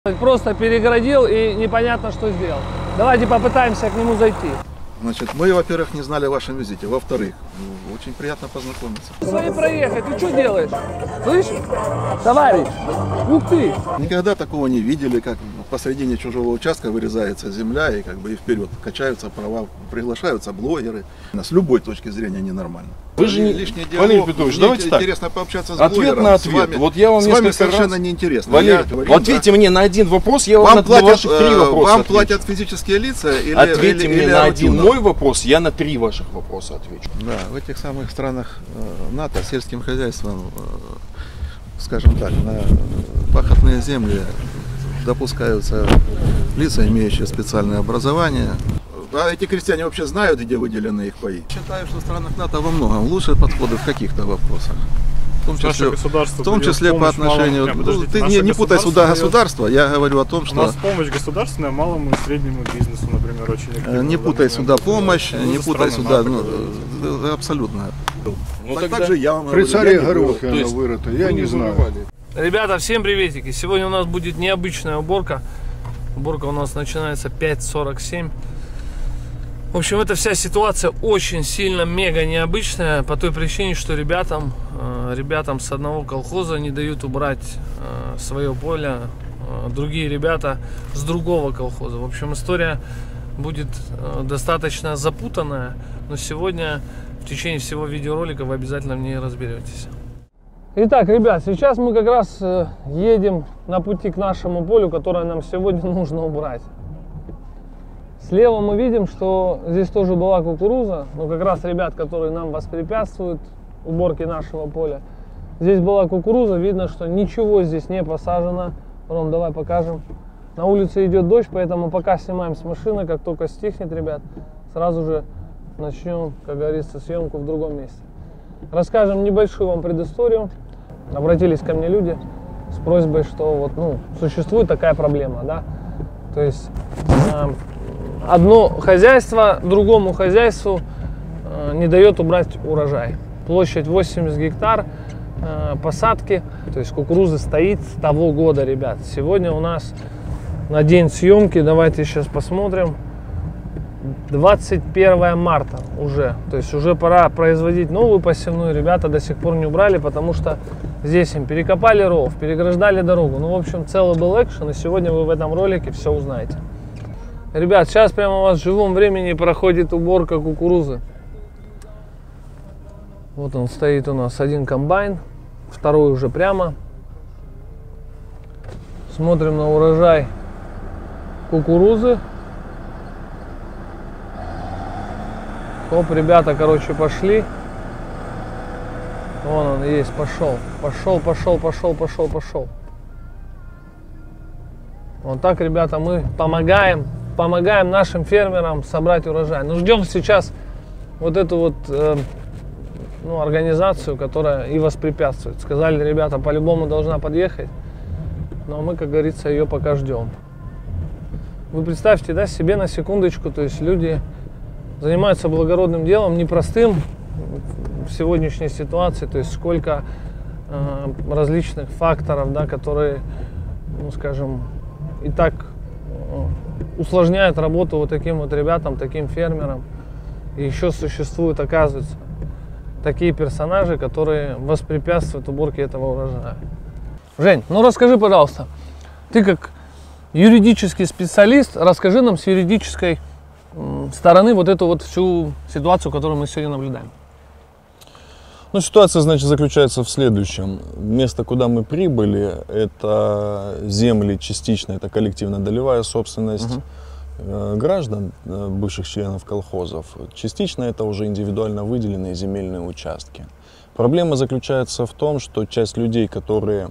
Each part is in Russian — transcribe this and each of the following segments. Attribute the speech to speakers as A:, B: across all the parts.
A: Просто перегородил и непонятно, что сделал. Давайте попытаемся к нему зайти.
B: Значит, мы, во-первых, не знали о вашем визите. Во-вторых, очень приятно познакомиться.
A: С вами проехать, ты что делаешь? Слышишь? Товарищ, ух ты!
B: Никогда такого не видели, как посредине чужого участка вырезается земля и как бы и вперед качаются права, приглашаются блогеры. С любой точки зрения ненормально.
C: Вы же не
B: лишний диалог.
C: Валерий Петрович, давайте так.
B: Интересно пообщаться с
C: ответ
B: блогером.
C: на ответ.
B: Вами,
C: вот я вам
B: с вами
C: несколько
B: совершенно
C: раз...
B: неинтересно.
C: Валерий, ответьте мне на один вопрос, я вам на ваших 3 вопроса
B: Вам
C: отвечу.
B: платят физические лица или
C: ответьте мне
B: или
C: на
B: Арутюнов?
C: один мой вопрос, я на 3 ваших вопроса отвечу.
B: Да, в этих самых странах НАТО сельским хозяйством, скажем так, на пахотные земли допускаются лица, имеющие специальное образование. А эти крестьяне вообще знают, где выделены их паи? Считаю, что в странах НАТО во многом лучше подходы в каких-то вопросах. В том числе по отношению... ты не путай сюда государство, я говорю о том, что...
D: У нас помощь государственная малому и среднему бизнесу, например, очень активно.
B: Не путай сюда помощь, не путай сюда... абсолютно. Также я вам
E: при царе горохе
C: она
E: вырыта, я не знаю.
A: Ребята, всем приветики. Сегодня у нас будет необычная уборка. Уборка у нас начинается 5:47. В общем, эта вся ситуация очень сильно мега необычная по той причине, что ребятам с одного колхоза не дают убрать свое поле другие ребята с другого колхоза. В общем, история будет достаточно запутанная, но сегодня в течение всего видеоролика вы обязательно в ней разберетесь. Итак, ребят, сейчас мы как раз едем на пути к нашему полю, которое нам сегодня нужно убрать. Слева мы видим, что здесь тоже была кукуруза, но как раз ребят, которые нам воспрепятствуют уборке нашего поля. Здесь была кукуруза, видно, что ничего здесь не посажено. Ром, давай покажем. На улице идет дождь, поэтому пока снимаем с машины, как только стихнет, ребят, сразу же начнем, как говорится, съемку в другом месте. Расскажем небольшую вам предысторию. Обратились ко мне люди с просьбой, что вот, существует такая проблема, да, то есть одно хозяйство другому хозяйству не дает убрать урожай. Площадь 80 гектар, посадки, то есть кукуруза стоит с того года, ребят. Сегодня у нас на день съемки, давайте сейчас посмотрим, 21 марта уже, то есть уже пора производить новую посевную. Ребята до сих пор не убрали, потому что здесь им перекопали ров, переграждали дорогу. Ну, в общем, целый был экшен, и сегодня вы в этом ролике все узнаете. Ребят, сейчас прямо у вас в живом времени проходит уборка кукурузы. Вот он стоит у нас, один комбайн, второй уже прямо. Смотрим на урожай кукурузы. Оп, ребята, короче, пошли. Вон он есть, пошел. Пошел. Вот так, ребята, мы помогаем нашим фермерам собрать урожай. Ну, ждем сейчас вот эту вот организацию, которая и воспрепятствует. Сказали, ребята, по-любому должна подъехать, но мы, как говорится, ее пока ждем. Вы представьте, да, себе на секундочку, то есть люди занимаются благородным делом, непростым в сегодняшней ситуации, то есть сколько различных факторов, да, которые, скажем, и так усложняют работу вот таким вот ребятам, таким фермерам. И еще существуют, оказывается, такие персонажи, которые воспрепятствуют уборке этого урожая. Жень, расскажи, пожалуйста, ты как юридический специалист, расскажи нам с юридической стороны вот эту вот всю ситуацию, которую мы сегодня наблюдаем.
C: Ситуация, значит, заключается в следующем. Место, куда мы прибыли, это земли частично, это коллективно-долевая собственность граждан, бывших членов колхозов. Частично это уже индивидуально выделенные земельные участки. Проблема заключается в том, что часть людей, которые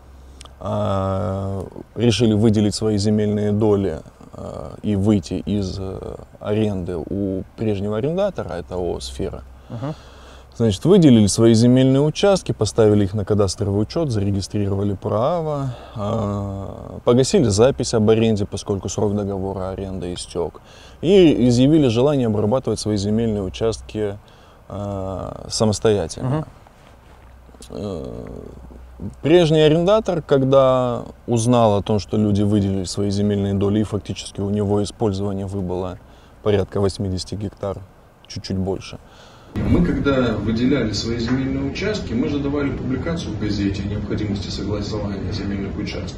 C: решили выделить свои земельные доли и выйти из аренды у прежнего арендатора, это ООО «Сфера», значит, выделили свои земельные участки, поставили их на кадастровый учет, зарегистрировали право, погасили запись об аренде, поскольку срок договора аренды истек, и изъявили желание обрабатывать свои земельные участки самостоятельно. Прежний арендатор, когда узнал о том, что люди выделили свои земельные доли, и фактически у него использование выбыло порядка 80 гектар, чуть-чуть больше. Мы, когда выделяли свои земельные участки, мы же давали публикацию в газете о необходимости согласования земельных участков.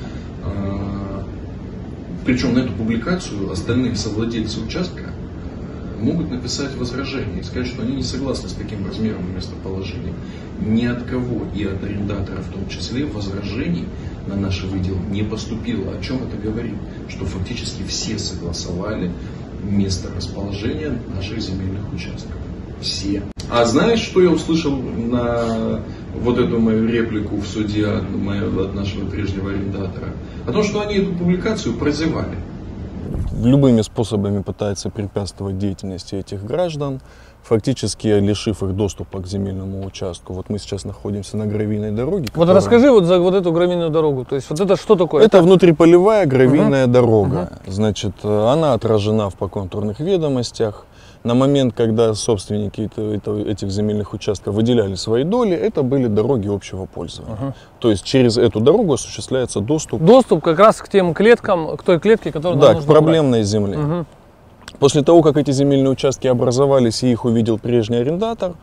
C: Причем на эту публикацию остальные совладельцы участка могут написать возражение и сказать, что они не согласны с таким размером и местоположением. Ни от кого, и от арендатора в том числе, возражений на наш выдел не поступило. О чем это говорит? Что фактически все согласовали место расположения наших земельных участков. Все. А знаешь, что я услышал на вот эту мою реплику в суде от нашего прежнего арендатора? О том, что они эту публикацию прозевали. Любыми способами пытается препятствовать деятельности этих граждан, фактически лишив их доступа к земельному участку. Вот мы сейчас находимся на гравийной дороге.
A: Вот расскажи вот за вот эту гравийную дорогу. То есть вот это что такое?
C: Это внутриполевая гравийная дорога. Значит, она отражена в поконтурных ведомостях. На момент, когда собственники этих земельных участков выделяли свои доли, это были дороги общего пользования. То есть через эту дорогу осуществляется доступ.
A: Доступ как раз к тем клеткам, к той клетке, которая
C: Да, к проблемной земле. После того, как эти земельные участки образовались и их увидел прежний арендатор,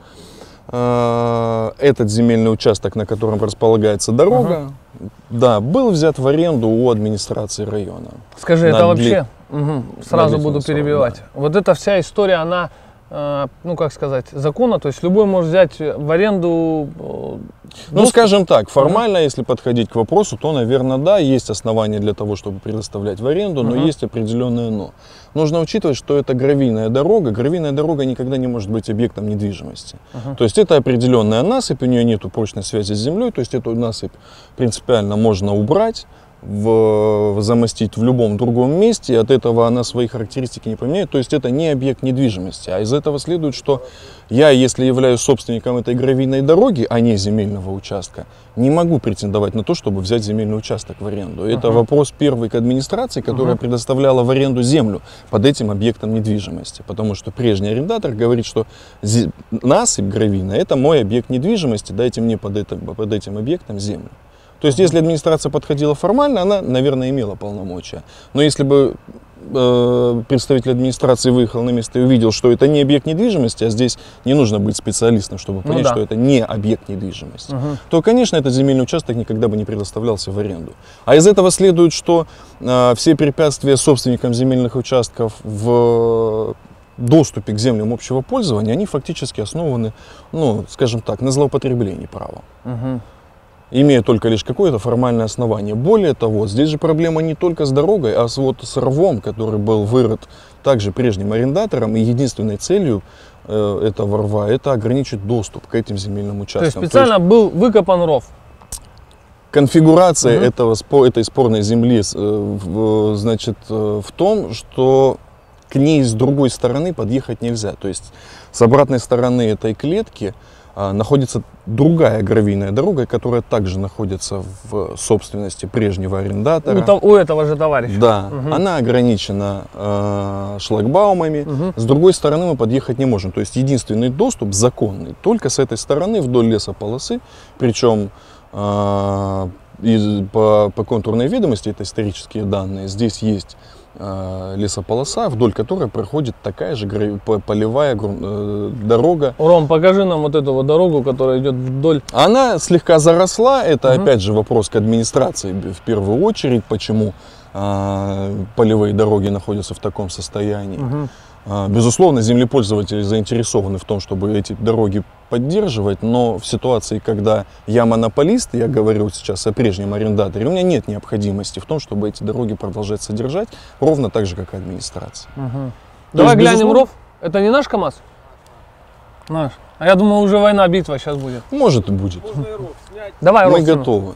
C: этот земельный участок, на котором располагается дорога, да, был взят в аренду у администрации района.
A: Скажи, это вообще, сразу буду перебивать, да. Вот эта вся история, она, ну как сказать, законна, то есть любой может взять в аренду...
C: Ну, скажем так, формально, если подходить к вопросу, то, наверное, да, есть основания для того, чтобы предоставлять в аренду, но есть определенное но. Нужно учитывать, что это гравийная дорога никогда не может быть объектом недвижимости. То есть это определенная насыпь, у нее нет прочной связи с землей, то есть эту насыпь принципиально можно убрать, замостить в любом другом месте, и от этого она свои характеристики не поменяет. То есть это не объект недвижимости. А из этого следует, что я, если являюсь собственником этой гравийной дороги, а не земельного участка, не могу претендовать на то, чтобы взять земельный участок в аренду. Это вопрос первый к администрации, которая предоставляла в аренду землю под этим объектом недвижимости. Потому что прежний арендатор говорит, что насыпь гравийная — это мой объект недвижимости, дайте мне под этим объектом землю. То есть, если администрация подходила формально, она, наверное, имела полномочия. Но если бы представитель администрации выехал на место и увидел, что это не объект недвижимости, а здесь не нужно быть специалистом, чтобы понять, что это не объект недвижимости, то, конечно, этот земельный участок никогда бы не предоставлялся в аренду. А из этого следует, что все препятствия собственникам земельных участков в доступе к землям общего пользования, они фактически основаны, ну, скажем так, на злоупотреблении права. Имея только лишь какое-то формальное основание. Более того, здесь же проблема не только с дорогой, а с рвом, который был вырыт также прежним арендатором, и единственной целью этого рва — это ограничить доступ к этим земельным участкам.
A: То есть специально был выкопан ров?
C: Конфигурация этой спорной земли, значит, в том, что к ней с другой стороны подъехать нельзя. То есть с обратной стороны этой клетки находится другая гравийная дорога, которая также находится в собственности прежнего арендатора.
A: У этого же товарища.
C: Да, она ограничена шлагбаумами. С другой стороны мы подъехать не можем. То есть единственный доступ законный только с этой стороны вдоль лесополосы. Причем по контурной ведомости, это исторические данные, здесь есть лесополоса, вдоль которой проходит такая же полевая дорога.
A: Ром, покажи нам вот эту вот дорогу, которая идет вдоль.
C: Она слегка заросла, это опять же вопрос к администрации в первую очередь, почему полевые дороги находятся в таком состоянии. Безусловно, землепользователи заинтересованы в том, чтобы эти дороги поддерживать, но в ситуации, когда я монополист, я говорю сейчас о прежнем арендаторе, у меня нет необходимости в том, чтобы эти дороги продолжать содержать, ровно так же, как и администрация.
A: Давай глянем ров. Это не наш КамАЗ? Наш. А я думал, уже война, битва сейчас будет.
C: Может и будет.
A: Давай ров.
C: Мы готовы.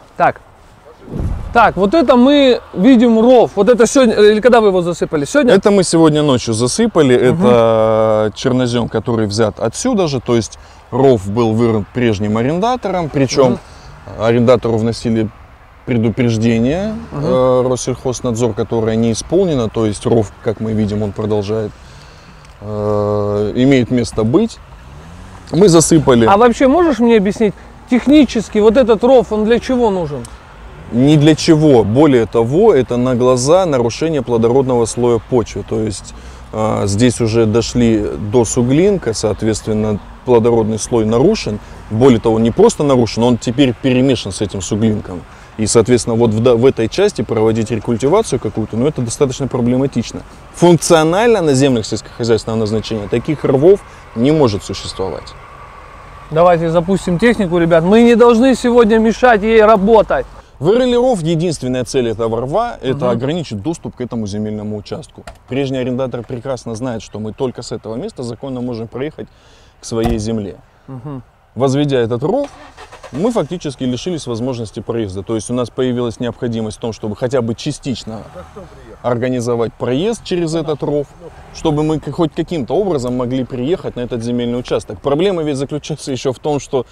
A: Так, вот это мы видим ров. Вот это сегодня, или когда вы его засыпали? Сегодня?
C: Это мы сегодня ночью засыпали. Это чернозем, который взят отсюда же. То есть ров был вырыт прежним арендатором. Причем арендатору вносили предупреждение Россельхознадзор, которое не исполнено. То есть ров, как мы видим, он продолжает, имеет место быть. Мы засыпали.
A: А вообще можешь мне объяснить, технически вот этот ров, он для чего нужен?
C: Ни для чего. Более того, это на глаза нарушение плодородного слоя почвы. То есть здесь уже дошли до суглинка, соответственно, плодородный слой нарушен. Более того, не просто нарушен, он теперь перемешан с этим суглинком. И, соответственно, вот в этой части проводить рекультивацию какую-то, ну, это достаточно проблематично. Функционально на землях сельскохозяйственного назначения таких рвов не может существовать.
A: Давайте запустим технику, ребят. Мы не должны сегодня мешать ей работать.
C: Вырыли ров, единственная цель этого рва – это ограничить доступ к этому земельному участку. Прежний арендатор прекрасно знает, что мы только с этого места законно можем проехать к своей земле. Возведя этот ров, мы фактически лишились возможности проезда. То есть у нас появилась необходимость в том, чтобы хотя бы частично организовать проезд через этот ров, чтобы мы хоть каким-то образом могли приехать на этот земельный участок. Проблема ведь заключается еще в том, что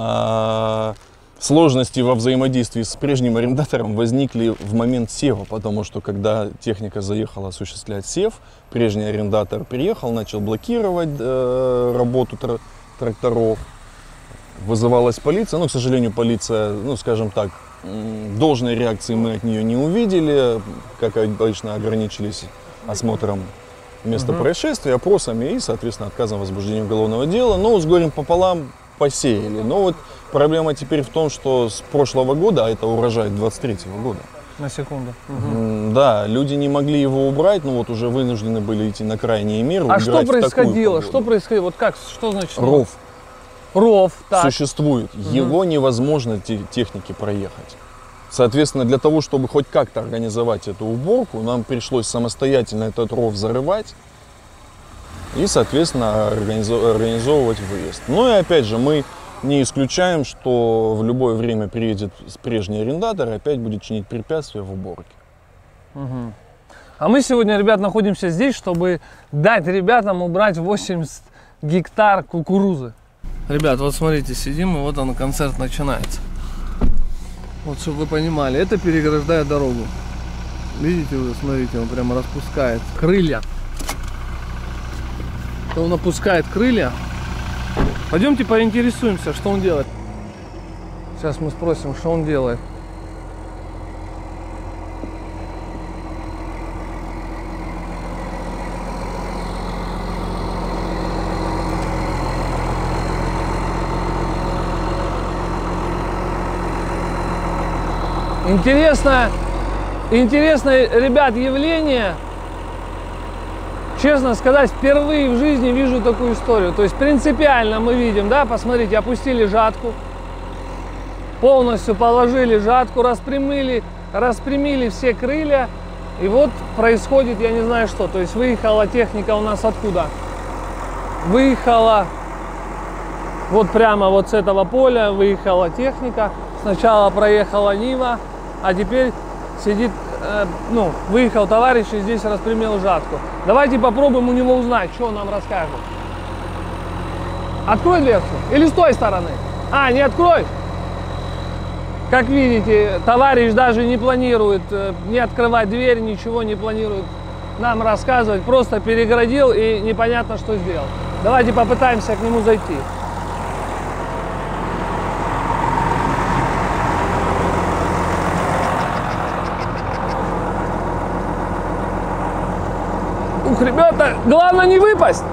C: сложности во взаимодействии с прежним арендатором возникли в момент сева, потому что когда техника заехала осуществлять сев, прежний арендатор приехал, начал блокировать работу тракторов. Вызывалась полиция, но, к сожалению, полиция, ну, скажем так, должной реакции мы от нее не увидели, как обычно ограничились осмотром места происшествия, опросами и, соответственно, отказом в возбуждении уголовного дела, но с горем пополам посеяли. Но вот проблема теперь в том, что с прошлого года, а это урожай 23-го года.
A: На секунду.
C: Да, люди не могли его убрать, но вот уже вынуждены были идти на крайние меры.
A: А что происходило? Что происходило? Вот как? Что значит?
C: Ров.
A: Ров, так.
C: Существует. Его невозможно технике проехать. Соответственно, для того, чтобы хоть как-то организовать эту уборку, нам пришлось самостоятельно этот ров зарывать и, соответственно, организовывать выезд. Ну и опять же, мы не исключаем, что в любое время приедет прежний арендатор и опять будет чинить препятствия в уборке.
A: А мы сегодня, ребят, находимся здесь, чтобы дать ребятам убрать 80 гектар кукурузы. Ребят, вот смотрите, сидим, и вот он, концерт начинается. Вот, чтобы вы понимали, это переграждает дорогу. Видите, вы смотрите, он прямо распускает крылья. Он опускает крылья. Пойдемте поинтересуемся, что он делает. Сейчас мы спросим, что он делает. Интересное, ребят, явление. Честно сказать, впервые в жизни вижу такую историю. То есть принципиально мы видим, да, посмотрите, опустили жатку, полностью положили жатку, распрямили все крылья, и вот происходит, я не знаю что. То есть выехала техника у нас откуда? Выехала вот прямо вот с этого поля, выехала техника. Сначала проехала Нива, а теперь сидит, выехал товарищ и здесь распрямил жатку. Давайте попробуем у него узнать, что он нам расскажет. Открой дверцу или с той стороны? А, не открой. Как видите, товарищ даже не планирует не открывать дверь, ничего не планирует нам рассказывать. Просто перегородил и непонятно, что сделал. Давайте попытаемся к нему зайти. Ух, ребята, главное не выпасть.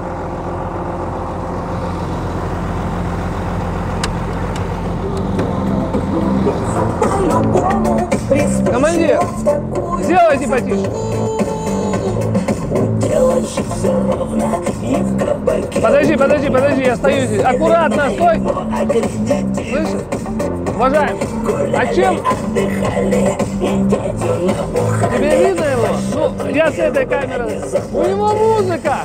A: Командир, сделайте потише. Подожди, я стою здесь. Аккуратно, стой. Слышишь? Уважаемый, а чем? Тебе видно его? Ну, я с этой камеры. У него музыка.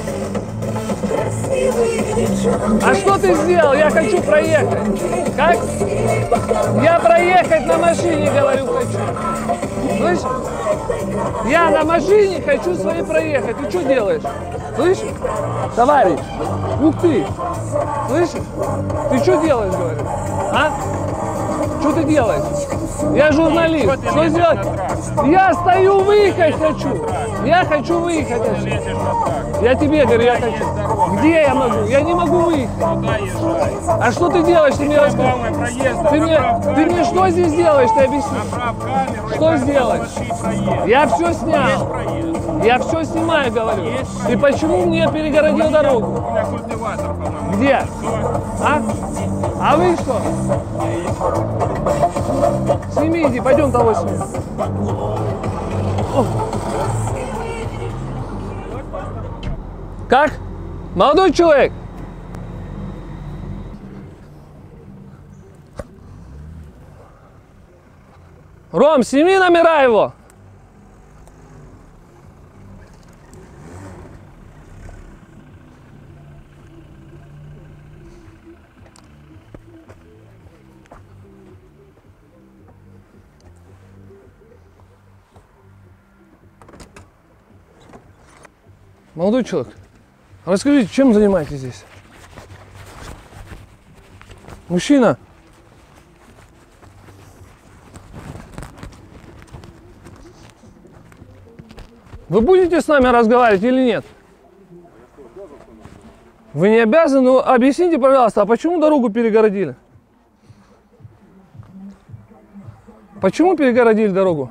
A: А что ты сделал? Я хочу проехать. Как? Я проехать на машине, говорю, хочу. Слышишь? Я на машине хочу своей проехать. Ты что делаешь? Слышишь? Товарищ, ух ты. Слышишь? Ты что делаешь, говорю? А? Что ты делаешь? Я журналист. Что сделать? Я стою, выехать хочу. Я хочу выехать отсюда. Я тебе говорю, я хочу. Где я могу? Я не могу выехать. А что ты делаешь? Ты мне расскажи. Ты мне что здесь делаешь? Ты объясни. Что сделаешь? Я все снял. Я все снимаю, говорю. И почему мне перегородил дорогу? Где? А вы что? Сними, иди, пойдем того сними. Как? Молодой человек? Ром, сними номера его. Молодой человек, расскажите, чем занимаетесь здесь? Мужчина. Вы будете с нами разговаривать или нет? Вы не обязаны, но объясните, пожалуйста, а почему дорогу перегородили? Почему перегородили дорогу?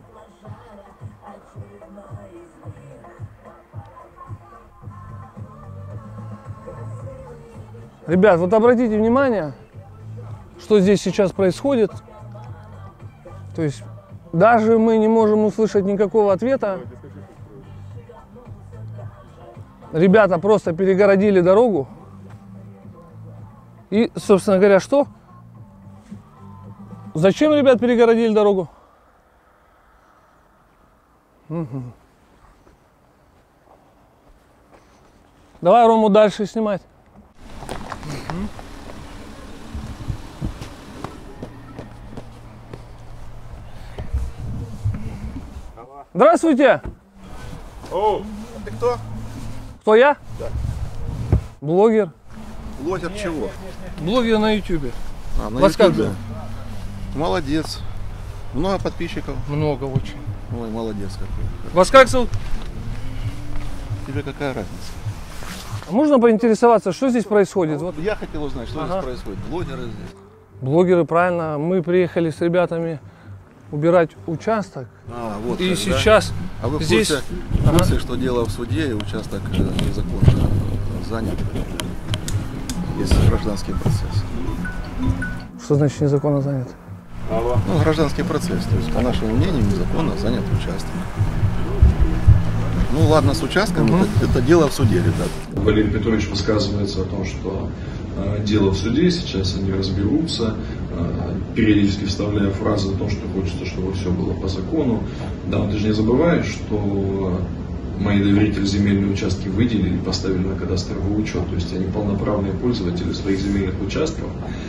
A: Ребят, вот обратите внимание, что здесь сейчас происходит. То есть даже мы не можем услышать никакого ответа. Ребята просто перегородили дорогу. И, собственно говоря, что? Зачем, ребят, перегородили дорогу? Угу. Давай Рому дальше снимать. Здравствуйте!
E: О, ты кто?
A: Кто я?
E: Да.
A: Блогер.
E: Блогер чего?
A: Блогер на YouTube.
B: На
A: Вас как
B: ютубе?
A: зовут?
B: Молодец. Много подписчиков.
A: Много очень.
B: Ой, молодец какой.
A: Вас как зовут?
B: Тебе какая разница?
A: А можно поинтересоваться, что здесь происходит? Вот
B: Я хотел узнать, что
A: Ага.
B: здесь происходит. Блогеры здесь.
A: блогеры, правильно. Мы приехали с ребятами убирать участок.
B: Вот
A: И
B: как,
A: сейчас
B: да? А вы в
A: здесь...
B: курсе, что дело в суде и участок незаконно занят? Есть гражданский процесс.
A: Что значит незаконно занят?
B: Ну, гражданский процесс. То есть, по нашему мнению, незаконно занят участок. Ну ладно, с участком, это дело в суде, ребят.
C: Валерий Петрович высказывается о том, что дело в суде, сейчас они разберутся, периодически вставляя фразы о том, что хочется, чтобы все было по закону. Да, ты же не забываешь, что мои доверители земельные участки выделили и поставили на кадастровый учет, то есть они полноправные пользователи своих земельных участков.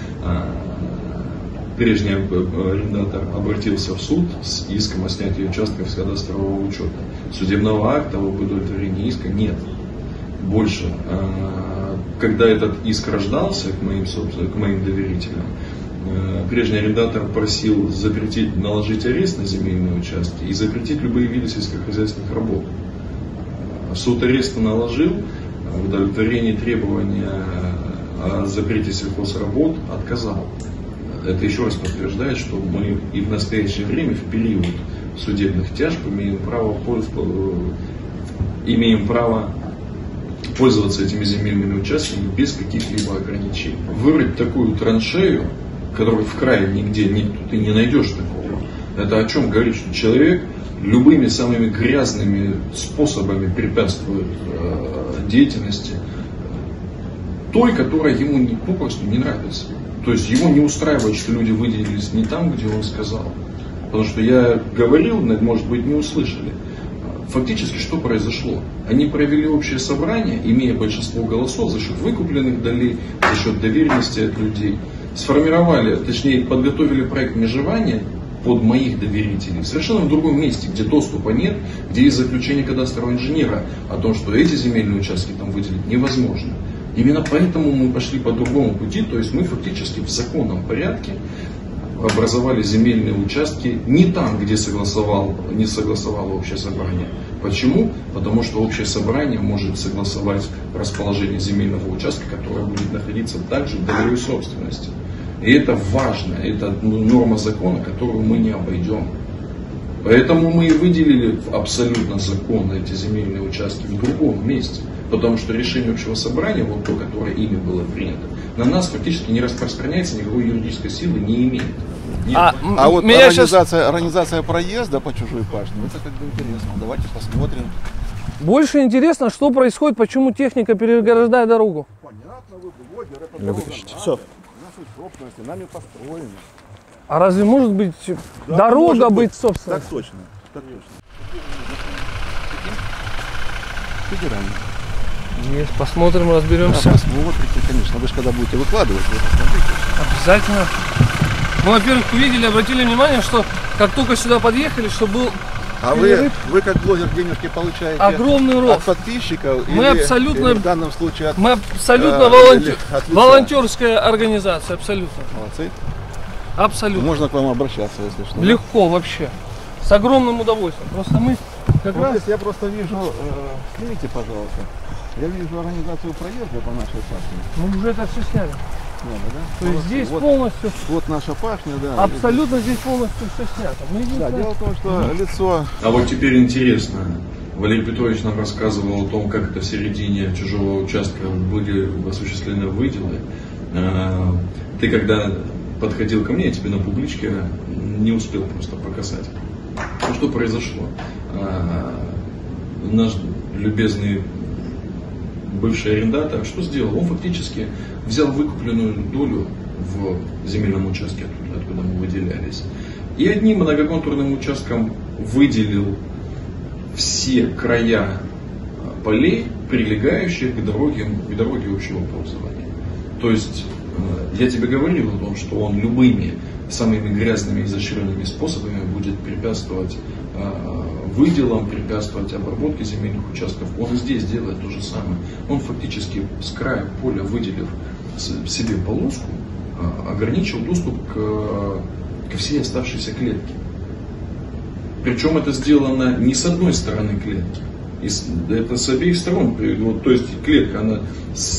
C: Прежний арендатор обратился в суд с иском о снятии участков с кадастрового учета. Судебного акта об удовлетворении иска нет. Больше, когда этот иск рождался к моим доверителям, прежний арендатор просил запретить, наложить арест на земельные участки и запретить любые виды сельскохозяйственных работ. Суд ареста наложил, в удовлетворении требования о запрете сельхозработ отказал. Это еще раз подтверждает, что мы и в настоящее время, в период судебных тяжб, имеем право пользоваться этими земельными участками без каких-либо ограничений. Вырыть такую траншею, которую в крае нигде ты не найдешь такого, это о чем говорит, что человек любыми самыми грязными способами препятствует деятельности той, которая ему попросту не нравится. То есть его не устраивает, что люди выделились не там, где он сказал. Потому что я говорил, может быть, не услышали. Фактически, что произошло? Они провели общее собрание, имея большинство голосов за счет выкупленных долей, за счет доверенности от людей. Сформировали, точнее, подготовили проект межевания под моих доверителей совершенно в другом месте, где доступа нет, где есть заключение кадастрового инженера о том, что эти земельные участки там выделить невозможно. Именно поэтому мы пошли по другому пути, то есть мы фактически в законном порядке
F: образовали земельные участки не там, где не согласовало общее собрание. Почему? Потому что общее собрание может согласовать расположение земельного участка, которое будет находиться также в договоре собственности. И это важно, это норма закона, которую мы не обойдем. Поэтому мы и выделили абсолютно законно эти земельные участки в другом месте. Потому что решение общего собрания, вот то, которое ими было принято, на нас фактически не распространяется, никакой юридической силы не имеет.
B: А вот организация проезда по чужой пашне, это как бы интересно. Давайте посмотрим.
A: Больше интересно, что происходит, почему техника переграждает дорогу.
B: Понятно, вы блогер, это дорога
C: Все.
B: нашей собственности, нами построена.
A: А разве может быть
B: Да,
A: дорога
B: может
A: быть собственной?
B: Так точно, так точно. Федеральный.
A: Есть, посмотрим, разберемся.
B: Да, посмотрите, конечно. Вы же когда будете выкладывать, вы посмотрите.
A: Обязательно. Мы, во-первых, увидели, обратили внимание, что как только сюда подъехали, что был
B: А вы как блогер денежки получаете
A: огромный
B: от
A: рост.
B: подписчиков?
A: Мы абсолютно-
B: или в данном случае от...
A: Мы абсолютно
B: или от лица?
A: волонтерская организация, абсолютно.
B: Молодцы.
A: Абсолютно.
B: Можно к вам обращаться, если что.
A: Легко вообще. С огромным удовольствием. Просто мы как
B: Вот
A: раз...
B: здесь я просто вижу, снимите, пожалуйста, я вижу организацию проезда по нашей пашне.
A: Мы уже это все сняли.
B: Надо, да?
A: То есть здесь
B: вот,
A: полностью,
B: вот наша пашня, да.
A: абсолютно здесь полностью все снято. Мы
B: Да,
A: единственное-
B: дело в том, что лицо...
F: А вот теперь интересно. Валерий Петрович нам рассказывал о том, как это в середине чужого участка были осуществлены выделы. Ты когда подходил ко мне, я тебе на публичке не успел просто показать. Ну, что произошло? Наш любезный бывший арендатор что сделал? Он фактически взял выкупленную долю в земельном участке, откуда мы выделялись, и одним многоконтурным участком выделил все края полей, прилегающих к дороге общего пользования. То есть я тебе говорил о том, что он любыми самыми грязными и изощренными способами будет препятствовать выделам, препятствовать обработке земельных участков. Он и здесь делает то же самое. Он фактически с края поля, выделив себе полоску, ограничил доступ ко всей оставшейся клетке. Причем это сделано не с одной стороны клетки. Это с обеих сторон. Вот, то есть клетка она с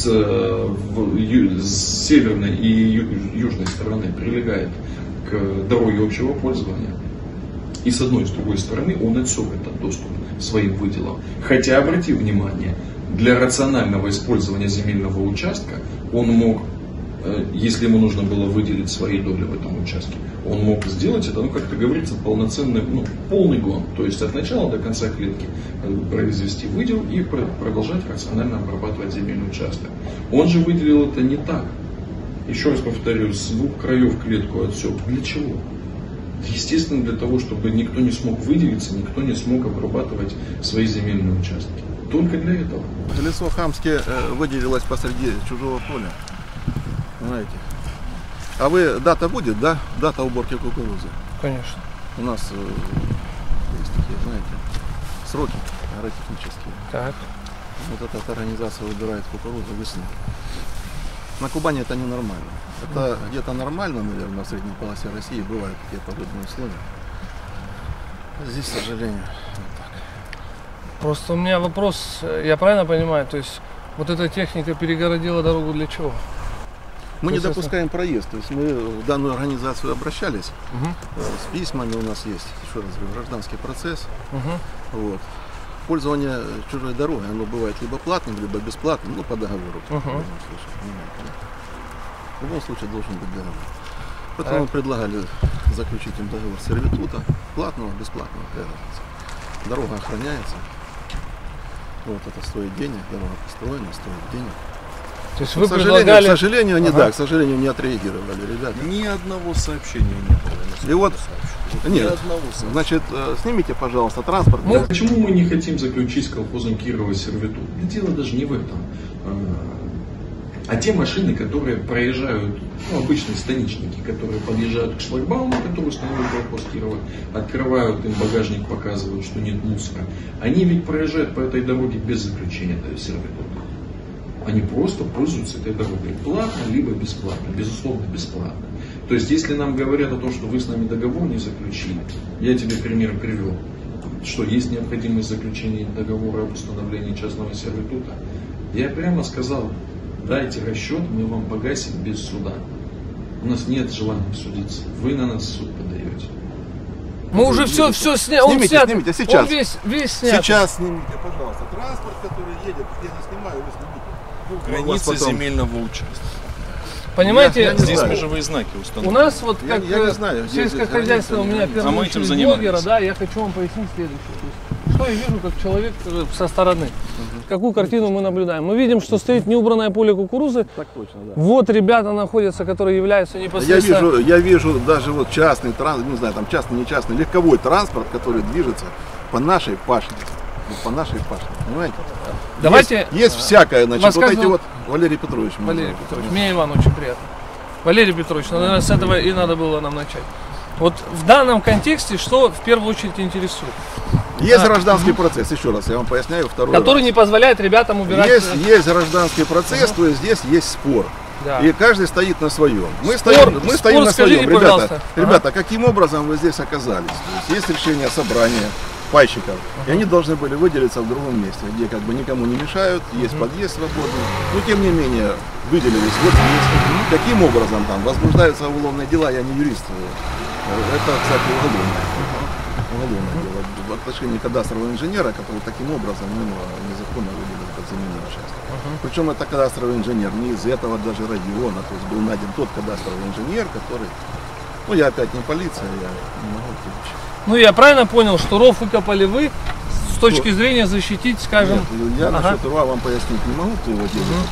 F: северной и южной стороны прилегает к дороге общего пользования. И с одной и с другой стороны он отсек этот доступ своим выделом. Хотя, обрати внимание, для рационального использования земельного участка он мог, если ему нужно было выделить свои доли в этом участке, он мог сделать это, как это говорится, полноценный, полный гон. То есть от начала до конца клетки произвести выдел и продолжать рационально обрабатывать земельный участок. Он же выделил это не так. Еще раз повторю, с двух краев клетку отсек. Для чего? Естественно, для того, чтобы никто не смог выделиться, никто не смог обрабатывать свои земельные участки. Только для этого.
B: Лицо хамски выделилось посреди чужого поля. Знаете. А вы, дата будет, да? Дата уборки кукурузы.
A: Конечно.
B: У нас есть такие, знаете, сроки агротехнические.
A: Так.
B: Вот эта организация выбирает кукурузу весной. На Кубани это ненормально. Это где-то нормально, наверное, в средней полосе России бывают такие погодные условия. Здесь, к сожалению, вот так.
A: Просто у меня вопрос, я правильно понимаю, то есть вот эта техника перегородила дорогу для чего?
B: Мы не
A: То есть
B: допускаем проезд. То есть мы в данную организацию обращались. С письмами у нас есть, еще раз говорю, гражданский процесс. Вот. Пользование чужой дорогой, оно бывает либо платным, либо бесплатным, по договору. В любом случае должен быть договор. Поэтому мы предлагали заключить им договор сервитута, платного, бесплатного, какая разница. Дорога охраняется. Вот это стоит денег, дорога построена, стоит денег.
A: То есть
B: К
A: вы
B: сожалению,
A: предлагали...
B: к сожалению, не к сожалению, не отреагировали, ребята.
C: Ни одного сообщения не было.
B: И вот,
C: Ни
B: нет,
C: одного сообщения.
B: значит, снимите, пожалуйста, транспорт.
F: Почему мы не хотим заключить с колхозом Кирова сервитут? Да дело даже не в этом. А те машины, которые проезжают, обычные станичники, которые подъезжают к шлагбауму, который установил колхоз Кирова, открывают им багажник, показывают, что нет мусора, они ведь проезжают по этой дороге без заключения сервитута. Они просто пользуются этой дорогой платно, либо бесплатно, безусловно бесплатно. То есть, если нам говорят о том, что вы с нами договор не заключили, я тебе пример привел, что есть необходимость заключения договора об установлении частного сервитута, я прямо сказал, дайте расчет, мы вам погасим без суда. У нас нет желания судиться, вы на нас в суд подаете.
A: Мы уже все сняли. Он
B: Снимите,
A: снят.
B: снимите, сейчас.
A: Он весь снят.
B: Сейчас снимите, пожалуйста. Транспорт, который едет, я не снимаю, вы снимите. Ну, у вас
C: Границы
B: потом-
C: земельного участка.
A: Понимаете,
B: Я не
C: Здесь
B: знаю.
C: межевые знаки
A: у
C: установлены.
A: нас вот
B: Я
A: как
B: не знаю, здесь
A: сельское хозяйство у меня
B: границы,
A: первый
C: а мы этим
A: очередь
C: занимались.
A: блогера, да, я хочу вам пояснить следующее. То есть, что я вижу как человек со стороны. Какую картину мы наблюдаем? Мы видим, что стоит неубранное поле кукурузы.
B: Так точно, да.
A: Вот ребята находятся, которые являются непосредственно...
B: Я вижу даже вот частный транспорт, не знаю, там частный, не частный, легковой транспорт, который движется по нашей пашне. Вот по нашей пашне, понимаете?
A: Давайте...
B: Есть всякое, значит, вот
A: рассказывал-
B: эти вот, Валерий Петрович. меня
A: Валерий
B: зовут.
A: Петрович, мне Иван очень приятно. Валерий Петрович, наверное, с этого и надо было нам начать. Вот в данном контексте, что в первую очередь интересует?
B: Есть гражданский процесс, еще раз, я вам поясняю второй
A: Который
B: раз.
A: не позволяет ребятам убирать...
B: Есть гражданский процесс, то есть здесь есть спор.
A: Да.
B: И каждый стоит на своем. Мы
A: Спор-
B: стоим
A: спор
B: на
A: скажите,
B: своем.
A: пожалуйста.
B: Ребята, каким образом вы здесь оказались? То есть решение собрания пайщиков, и они должны были выделиться в другом месте, где как бы никому не мешают, есть подъезд свободный. Но тем не менее выделились вот здесь. Каким образом там возбуждаются уголовные дела, я не юрист. Это, кстати, уголовное дело в отношении кадастрового инженера, который таким образом незаконно выделил этот земельный участок. Причем это кадастровый инженер не из этого даже района, то есть был найден тот кадастровый инженер, который, ну я опять не полиция, я не могу отвечать.
A: Ну, я правильно понял, что ров выкопали вы с точки зрения защитить, скажем...
B: Нет, я насчет рва вам пояснить не могу, кто его делает.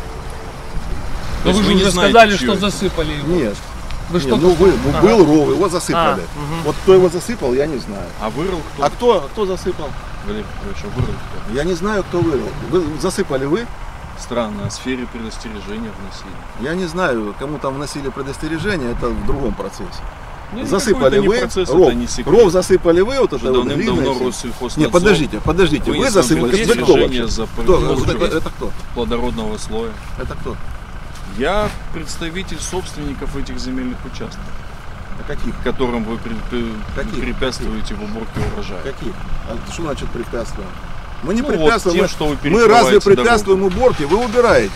A: Но вы же уже сказали, что засыпали его.
B: Нет.
A: Вы что
B: Нет, был ров, его засыпали.
A: мгм.
B: Вот кто его засыпал, я не знаю.
C: А вырыл кто?
B: А кто засыпал?
C: Валерий Петрович, а вырыл кто?
B: Я не знаю, кто вырыл. Засыпали вы?
C: Странно, о сфере предостережения вносили.
B: Я не знаю, кому там вносили предостережение, это в другом процессе.
C: Ну,
B: засыпали
C: никакой это не
B: вы,
C: процесс,
B: ров,
C: это не секрет.
B: ров засыпали вы, вот это
C: Уже
B: вот
C: давным-давно
B: глина и всё.
C: Россельхознадзор
B: Нет, подождите, вы
C: вынес
B: засыпали.
C: нам
B: Это кто
C: предостережение
B: вообще?
C: за
B: Кто?
C: производство
B: Это кто?
C: плодородного слоя.
B: Это кто?
C: Я представитель собственников этих земельных участков,
B: А каких?
C: которым вы
B: Каких?
C: препятствуете в уборке урожая.
B: Каких? А что значит препятствуем? Мы не
C: Ну, вот
B: препятствуем.
C: тем, что вы
B: Мы разве
C: перекрываете
B: препятствуем уборке? Вы убираете.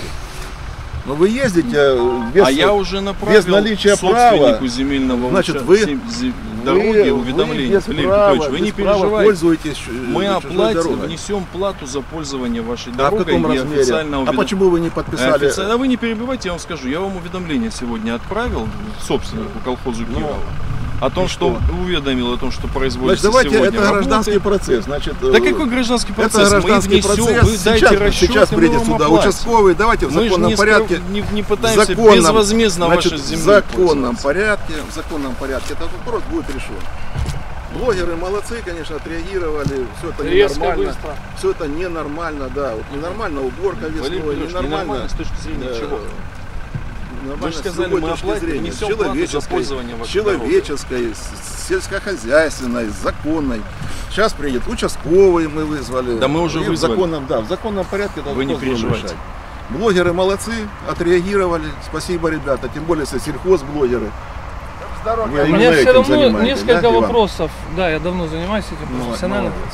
B: Но вы ездите без,
C: А я уже направил
B: без наличия
C: собственнику
B: права.
C: земельного
B: Значит,
C: участка, дороги, уведомления.
B: без
C: Валерий
B: права,
C: Петрович, вы не
B: без права
C: переживайте.
B: пользуетесь
C: Мы
B: чужой
C: оплатим,
B: дорогой.
C: внесем плату за пользование вашей
B: А в
C: дорогой
B: каком
C: и
B: размере?
C: официально
B: А почему вы не подписали?
C: А вы не перебивайте, я вам скажу. Я вам уведомление сегодня отправил собственнику колхозу Кирова о том, что уведомил о том, что
B: Значит,
C: производится
B: давайте,
C: сегодня
B: это
C: работы.
B: гражданский процесс. Значит,
C: Да какой гражданский
B: это
C: процесс?
B: гражданский
C: Мы внесем,
B: процесс.
C: вы дайте расчет,
B: сейчас
C: и мы
B: придет
C: вам
B: сюда
C: оплатим.
B: участковый. Давайте в
C: Мы же
B: законном
C: не
B: порядке.
C: не пытаемся безвозмездно
B: значит,
C: ваши
B: в
C: земли
B: законном
C: пользоваться.
B: порядке этот вопрос будет решен. Блогеры молодцы, конечно, отреагировали. Все это
A: Резко,
B: ненормально.
A: быстро.
B: Все это ненормально, да. Вот ненормально уборка
C: Валерий
B: весной,
C: Петрович,
B: ненормально.
C: ненормально с точки зрения чего?
B: Нормально
C: Вы же
B: с
C: сказали,
B: любой
C: мы
B: точки
C: оплатим,
B: зрения.
C: внесем плату за
B: Человеческой,
C: пользование вашей
B: человеческой, сельскохозяйственной, законной. Сейчас приедет участковый, мы вызвали.
C: Да мы уже
B: И
C: вызвали.
B: в законном порядке этот
C: Вы не
B: вопрос будем
C: переживайте.
B: решать. Блогеры молодцы, отреагировали. Спасибо, ребята. Тем более, если сельхозблогеры. Вы
A: У
B: именно
A: меня все
B: этим
A: равно
B: занимаетесь,
A: несколько
B: да, Иван?
A: вопросов. Да, я давно занимаюсь этим профессионально.
B: Молодец.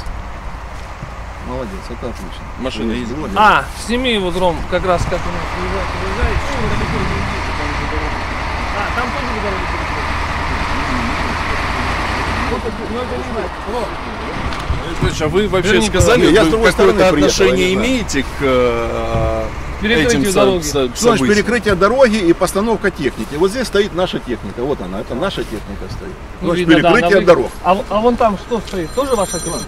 B: Молодец, это отлично.
C: Машина
B: Вы
C: ездит.
B: блогер.
A: А, сними его, Ром, как раз как у нас приезжает. А, там тоже по дороге переходит.
C: А вы вообще
A: Верните
C: сказали,
B: дорогу. Я с
C: вы
B: другой стороны
C: какое-то
B: приехал,
C: отношение
B: я не знаю.
C: имеете к
A: Перекрытию
C: этим
A: дороги.
B: Что значит
C: событиям?
B: перекрытие дороги и постановка техники? Вот здесь стоит наша техника. Вот она, это наша техника стоит.
A: Ну,
B: Значит,
A: видно, да,
B: перекрытие
A: на
B: дорог.
A: А вон там что стоит? Тоже ваша техника?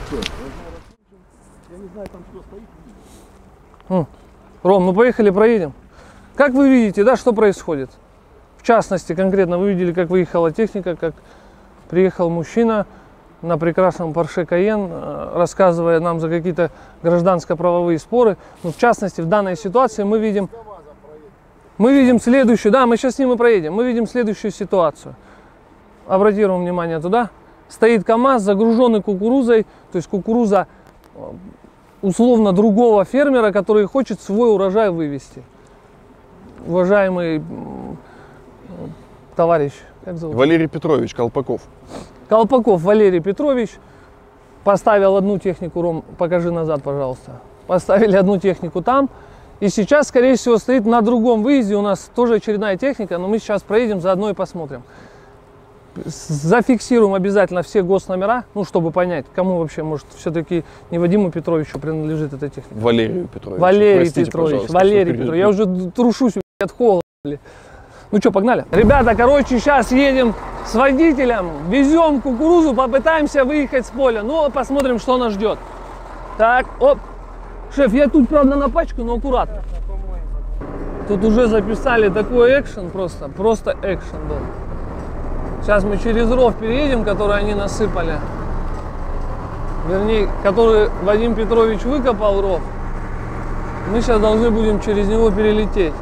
A: Ром, ну поехали, проедем. Как вы видите, да, что происходит? В частности, конкретно вы видели, как выехала техника, как приехал мужчина на прекрасном Porsche Cayenne, рассказывая нам за какие-то гражданско-правовые споры. Но в частности, в данной ситуации мы видим следующую, да, мы сейчас с ним и проедем, мы видим следующую ситуацию. Обратим внимание туда. Стоит КАМАЗ, загруженный кукурузой, то есть кукуруза условно другого фермера, который хочет свой урожай вывести. Уважаемый товарищ, как зовут?
C: Валерий Петрович Колпаков.
A: Колпаков Валерий Петрович поставил одну технику, Ром, покажи назад, пожалуйста. Поставили одну технику там. И сейчас, скорее всего, стоит на другом выезде. У нас тоже очередная техника, но мы сейчас проедем заодно и посмотрим. Зафиксируем обязательно все госномера, ну, чтобы понять, кому вообще, может, все-таки не Вадиму Петровичу принадлежит эта техника.
C: Валерию Петровичу.
A: Валерий
C: Простите,
A: Петрович, Валерий Петрович. Я уже трушусь от холода. Ну что, погнали? Ребята, короче, сейчас едем с водителем, везем кукурузу, попытаемся выехать с поля. Ну, посмотрим, что нас ждет. Так, оп. Шеф, я тут, правда, на пачку, но аккуратно. Тут уже записали такой экшен, просто экшен был. Сейчас мы через ров переедем, который они насыпали. Вернее, который Вадим Петрович выкопал ров. Мы сейчас должны будем через него перелететь.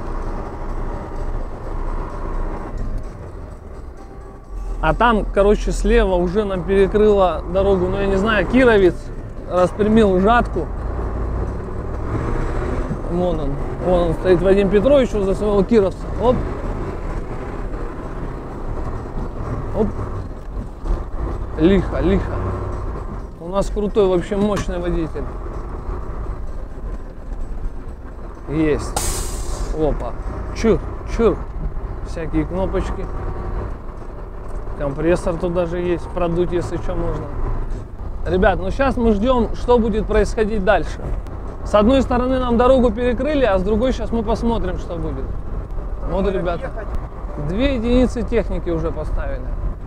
A: А там, короче, слева уже нам перекрыла дорогу, ну я не знаю, кировец распрямил жатку. Вон он стоит, Вадим Петрович, за своего кировца. Оп. Оп. Лихо. У нас крутой, вообще мощный водитель. Есть. Опа. Чур. Всякие кнопочки. Компрессор тут даже есть, продуть, если что, можно. Ребят, ну сейчас мы ждем, что будет происходить дальше. С одной стороны нам дорогу перекрыли, а с другой сейчас мы посмотрим, что будет. Вот, ребята, 2 единицы техники уже поставили.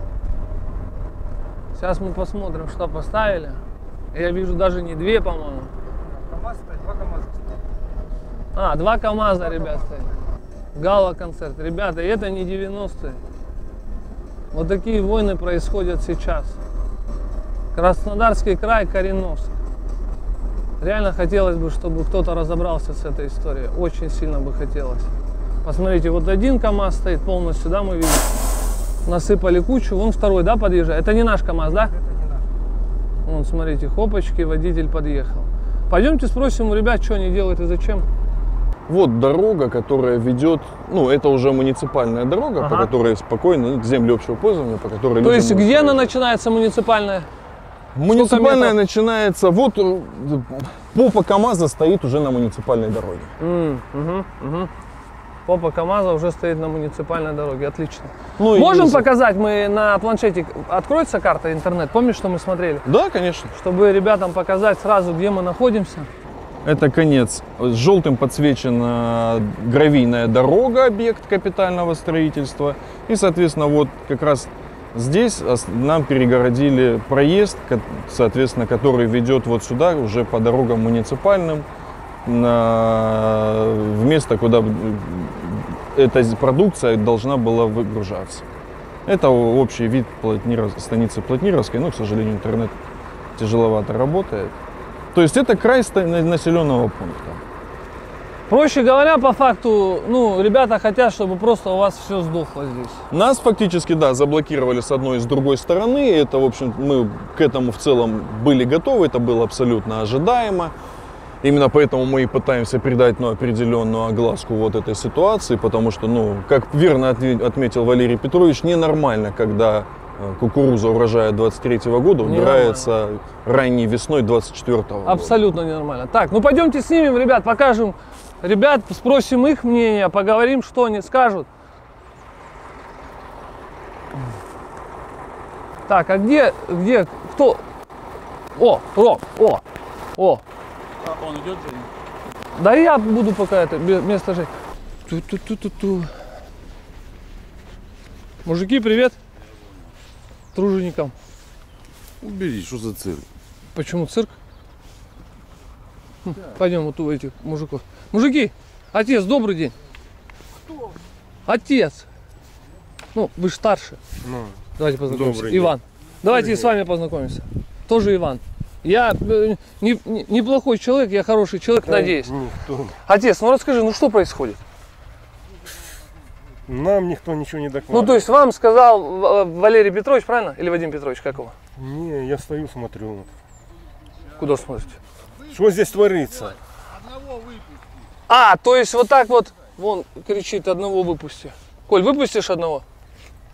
A: Сейчас мы посмотрим, что поставили. Я вижу даже не 2, по-моему.
D: 2 КамАЗа.
A: А, 2 КамАЗа, ребят, стоят. Гала-концерт. Ребята, это не 90-е. Вот такие войны происходят сейчас. Краснодарский край, Кореновск. Реально хотелось бы, чтобы кто-то разобрался с этой историей. Очень сильно бы хотелось. Посмотрите, вот один КамАЗ стоит полностью, да, мы видим. Насыпали кучу, вон второй, да, подъезжает. Это не наш КамАЗ, да?
D: Это не наш.
A: Вон, смотрите, хопочки, водитель подъехал. Пойдемте спросим у ребят, что они делают и зачем.
C: Вот дорога, которая ведет, ну, это уже муниципальная дорога, по которой спокойно, земли общего пользования, по которой...
A: То есть, где она начинается, муниципальная?
C: Муниципальная начинается, вот попа КамАЗа стоит уже на муниципальной дороге.
A: Попа КамАЗа уже стоит на муниципальной дороге, отлично.
C: Ну,
A: можем показать, мы на планшете, откроется карта интернет, помнишь, что мы смотрели?
C: Да, конечно.
A: Чтобы ребятам показать сразу, где мы находимся.
C: Это конец. С желтым подсвечена гравийная дорога, объект капитального строительства. И, соответственно, вот как раз здесь нам перегородили проезд, соответственно, который ведет вот сюда, уже по дорогам муниципальным, в место, куда эта продукция должна была выгружаться. Это общий вид станицы Плотнировской, но, к сожалению, интернет тяжеловато работает. То есть это край населенного пункта.
A: Проще говоря, по факту, ну, ребята хотят, чтобы просто у вас все сдохло здесь.
C: Нас фактически, да, заблокировали с одной и с другой стороны. Это, в общем, мы к этому в целом были готовы, это было абсолютно ожидаемо. Именно поэтому мы и пытаемся придать, ну, определенную огласку вот этой ситуации, потому что, ну, как верно отметил Валерий Петрович, ненормально, когда кукуруза урожая 23-го года убирается ранней весной 24-го года.
A: Абсолютно ненормально. Так, ну пойдемте снимем, ребят, покажем. Ребят, спросим их мнение, поговорим, что они скажут. Так, а где, кто? О, Ром, о.
D: А он идет же?
A: Да я буду пока это место жить. Ту-ту-ту-ту-ту. Мужики, привет. Труженикам.
E: Убери, что за цирк?
A: Почему цирк? Пойдем вот у этих мужиков. Мужики, отец, добрый день.
E: Кто?
A: Отец. Ну, вы же старше.
E: Ну,
A: давайте познакомимся.
E: Добрый
A: Иван.
E: день.
A: Давайте и с вами познакомимся. Тоже Иван. Я неплохой человек, я хороший человек, надеюсь.
E: Никто.
A: Отец, ну расскажи, ну что происходит?
E: Нам никто ничего не докладывает.
A: Ну, то есть вам сказал Валерий Петрович, правильно? Или Вадим Петрович, как его?
E: Не, я стою, смотрю.
A: Куда смотрите?
E: Что здесь творится?
A: А, то есть вот так вот, вон кричит, одного выпусти. Коль, выпустишь одного?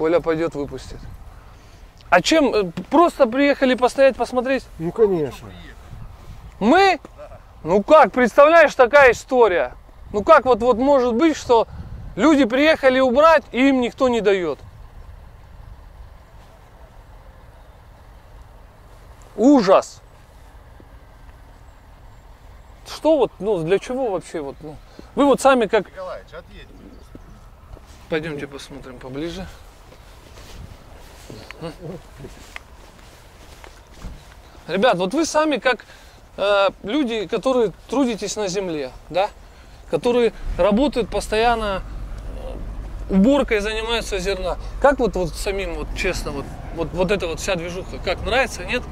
A: Коля пойдет выпустит. А чем? Просто приехали постоять, посмотреть?
E: Ну, конечно.
A: Мы? Ну как, представляешь, такая история. Ну как вот может быть, что люди приехали убрать, и им никто не дает. Ужас. Что вот, ну для чего вообще вот? Ну, вы вот сами как...
B: Николаевич, отъедь.
A: Пойдемте посмотрим поближе. Ребят, вот вы сами как люди, которые трудитесь на земле, да, которые работают постоянно уборкой, занимаются зерна. Как вот самим, вот честно, вот эта вот вся движуха, как нравится, нет?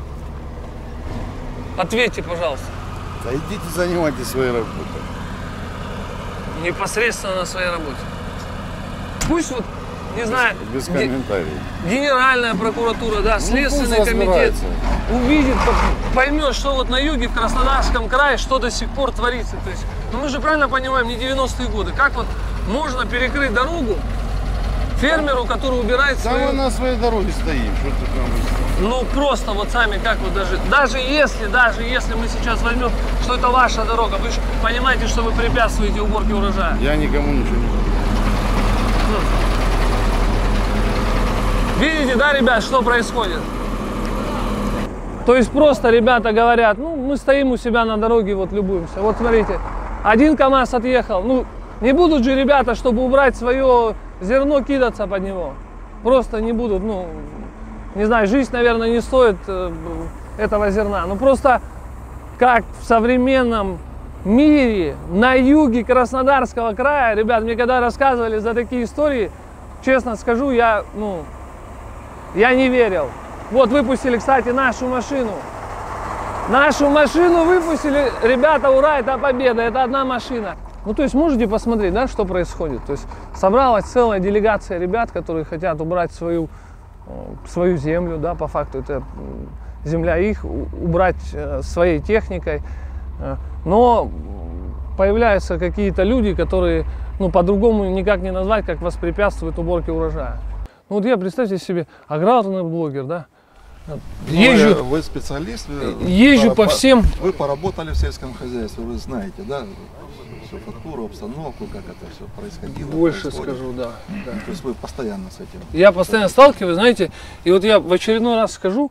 A: Ответьте, пожалуйста.
G: Да идите занимайтесь своей работой.
A: Непосредственно на своей работе. Пусть вот, не знаю,
G: Без комментариев.
A: Генеральная прокуратура, да, Следственный
G: пусть
A: комитет
G: разбирается.
A: увидит, поймет, что вот на юге, в Краснодарском крае, что до сих пор творится. То есть, ну мы же правильно понимаем, не 90-е годы. Как вот можно перекрыть дорогу фермеру, который убирает
G: Да мы
A: свою...
G: на своей дороге стоим. Что ты там?
A: Ну просто вот сами, как вот даже если мы сейчас возьмем, что это ваша дорога, вы же понимаете, что вы препятствуете уборке урожая.
G: Я никому ничего не говорю.
A: Видите, да, ребят, что происходит? То есть просто ребята говорят, ну, мы стоим у себя на дороге, вот любуемся. Вот смотрите, один КамАЗ отъехал. Ну, не будут же ребята, чтобы убрать свое зерно, кидаться под него. Просто не будут, ну, не знаю, жизнь, наверное, не стоит этого зерна. Ну, просто как в современном мире, на юге Краснодарского края, ребят, мне когда рассказывали за такие истории, честно скажу, я не верил. Вот выпустили, кстати, нашу машину. Нашу машину выпустили. Ребята, ура, это победа, это одна машина. Ну, то есть можете посмотреть, да, что происходит. То есть собралась целая делегация ребят, которые хотят убрать свою землю, да, по факту это земля их, убрать своей техникой. Но появляются какие-то люди, которые, ну, по-другому никак не назвать, как воспрепятствуют уборке урожая. Ну вот я, представьте себе, аграрный блогер, да, езжу,
B: Вы специалист,
A: езжу по всем...
B: Вы поработали в сельском хозяйстве, вы знаете, да, всю фактуру, обстановку, как это все происходило.
A: Больше
B: происходит.
A: скажу, да.
B: То есть вы постоянно с этим.
A: Я постоянно сталкиваюсь, знаете, и вот я в очередной раз скажу,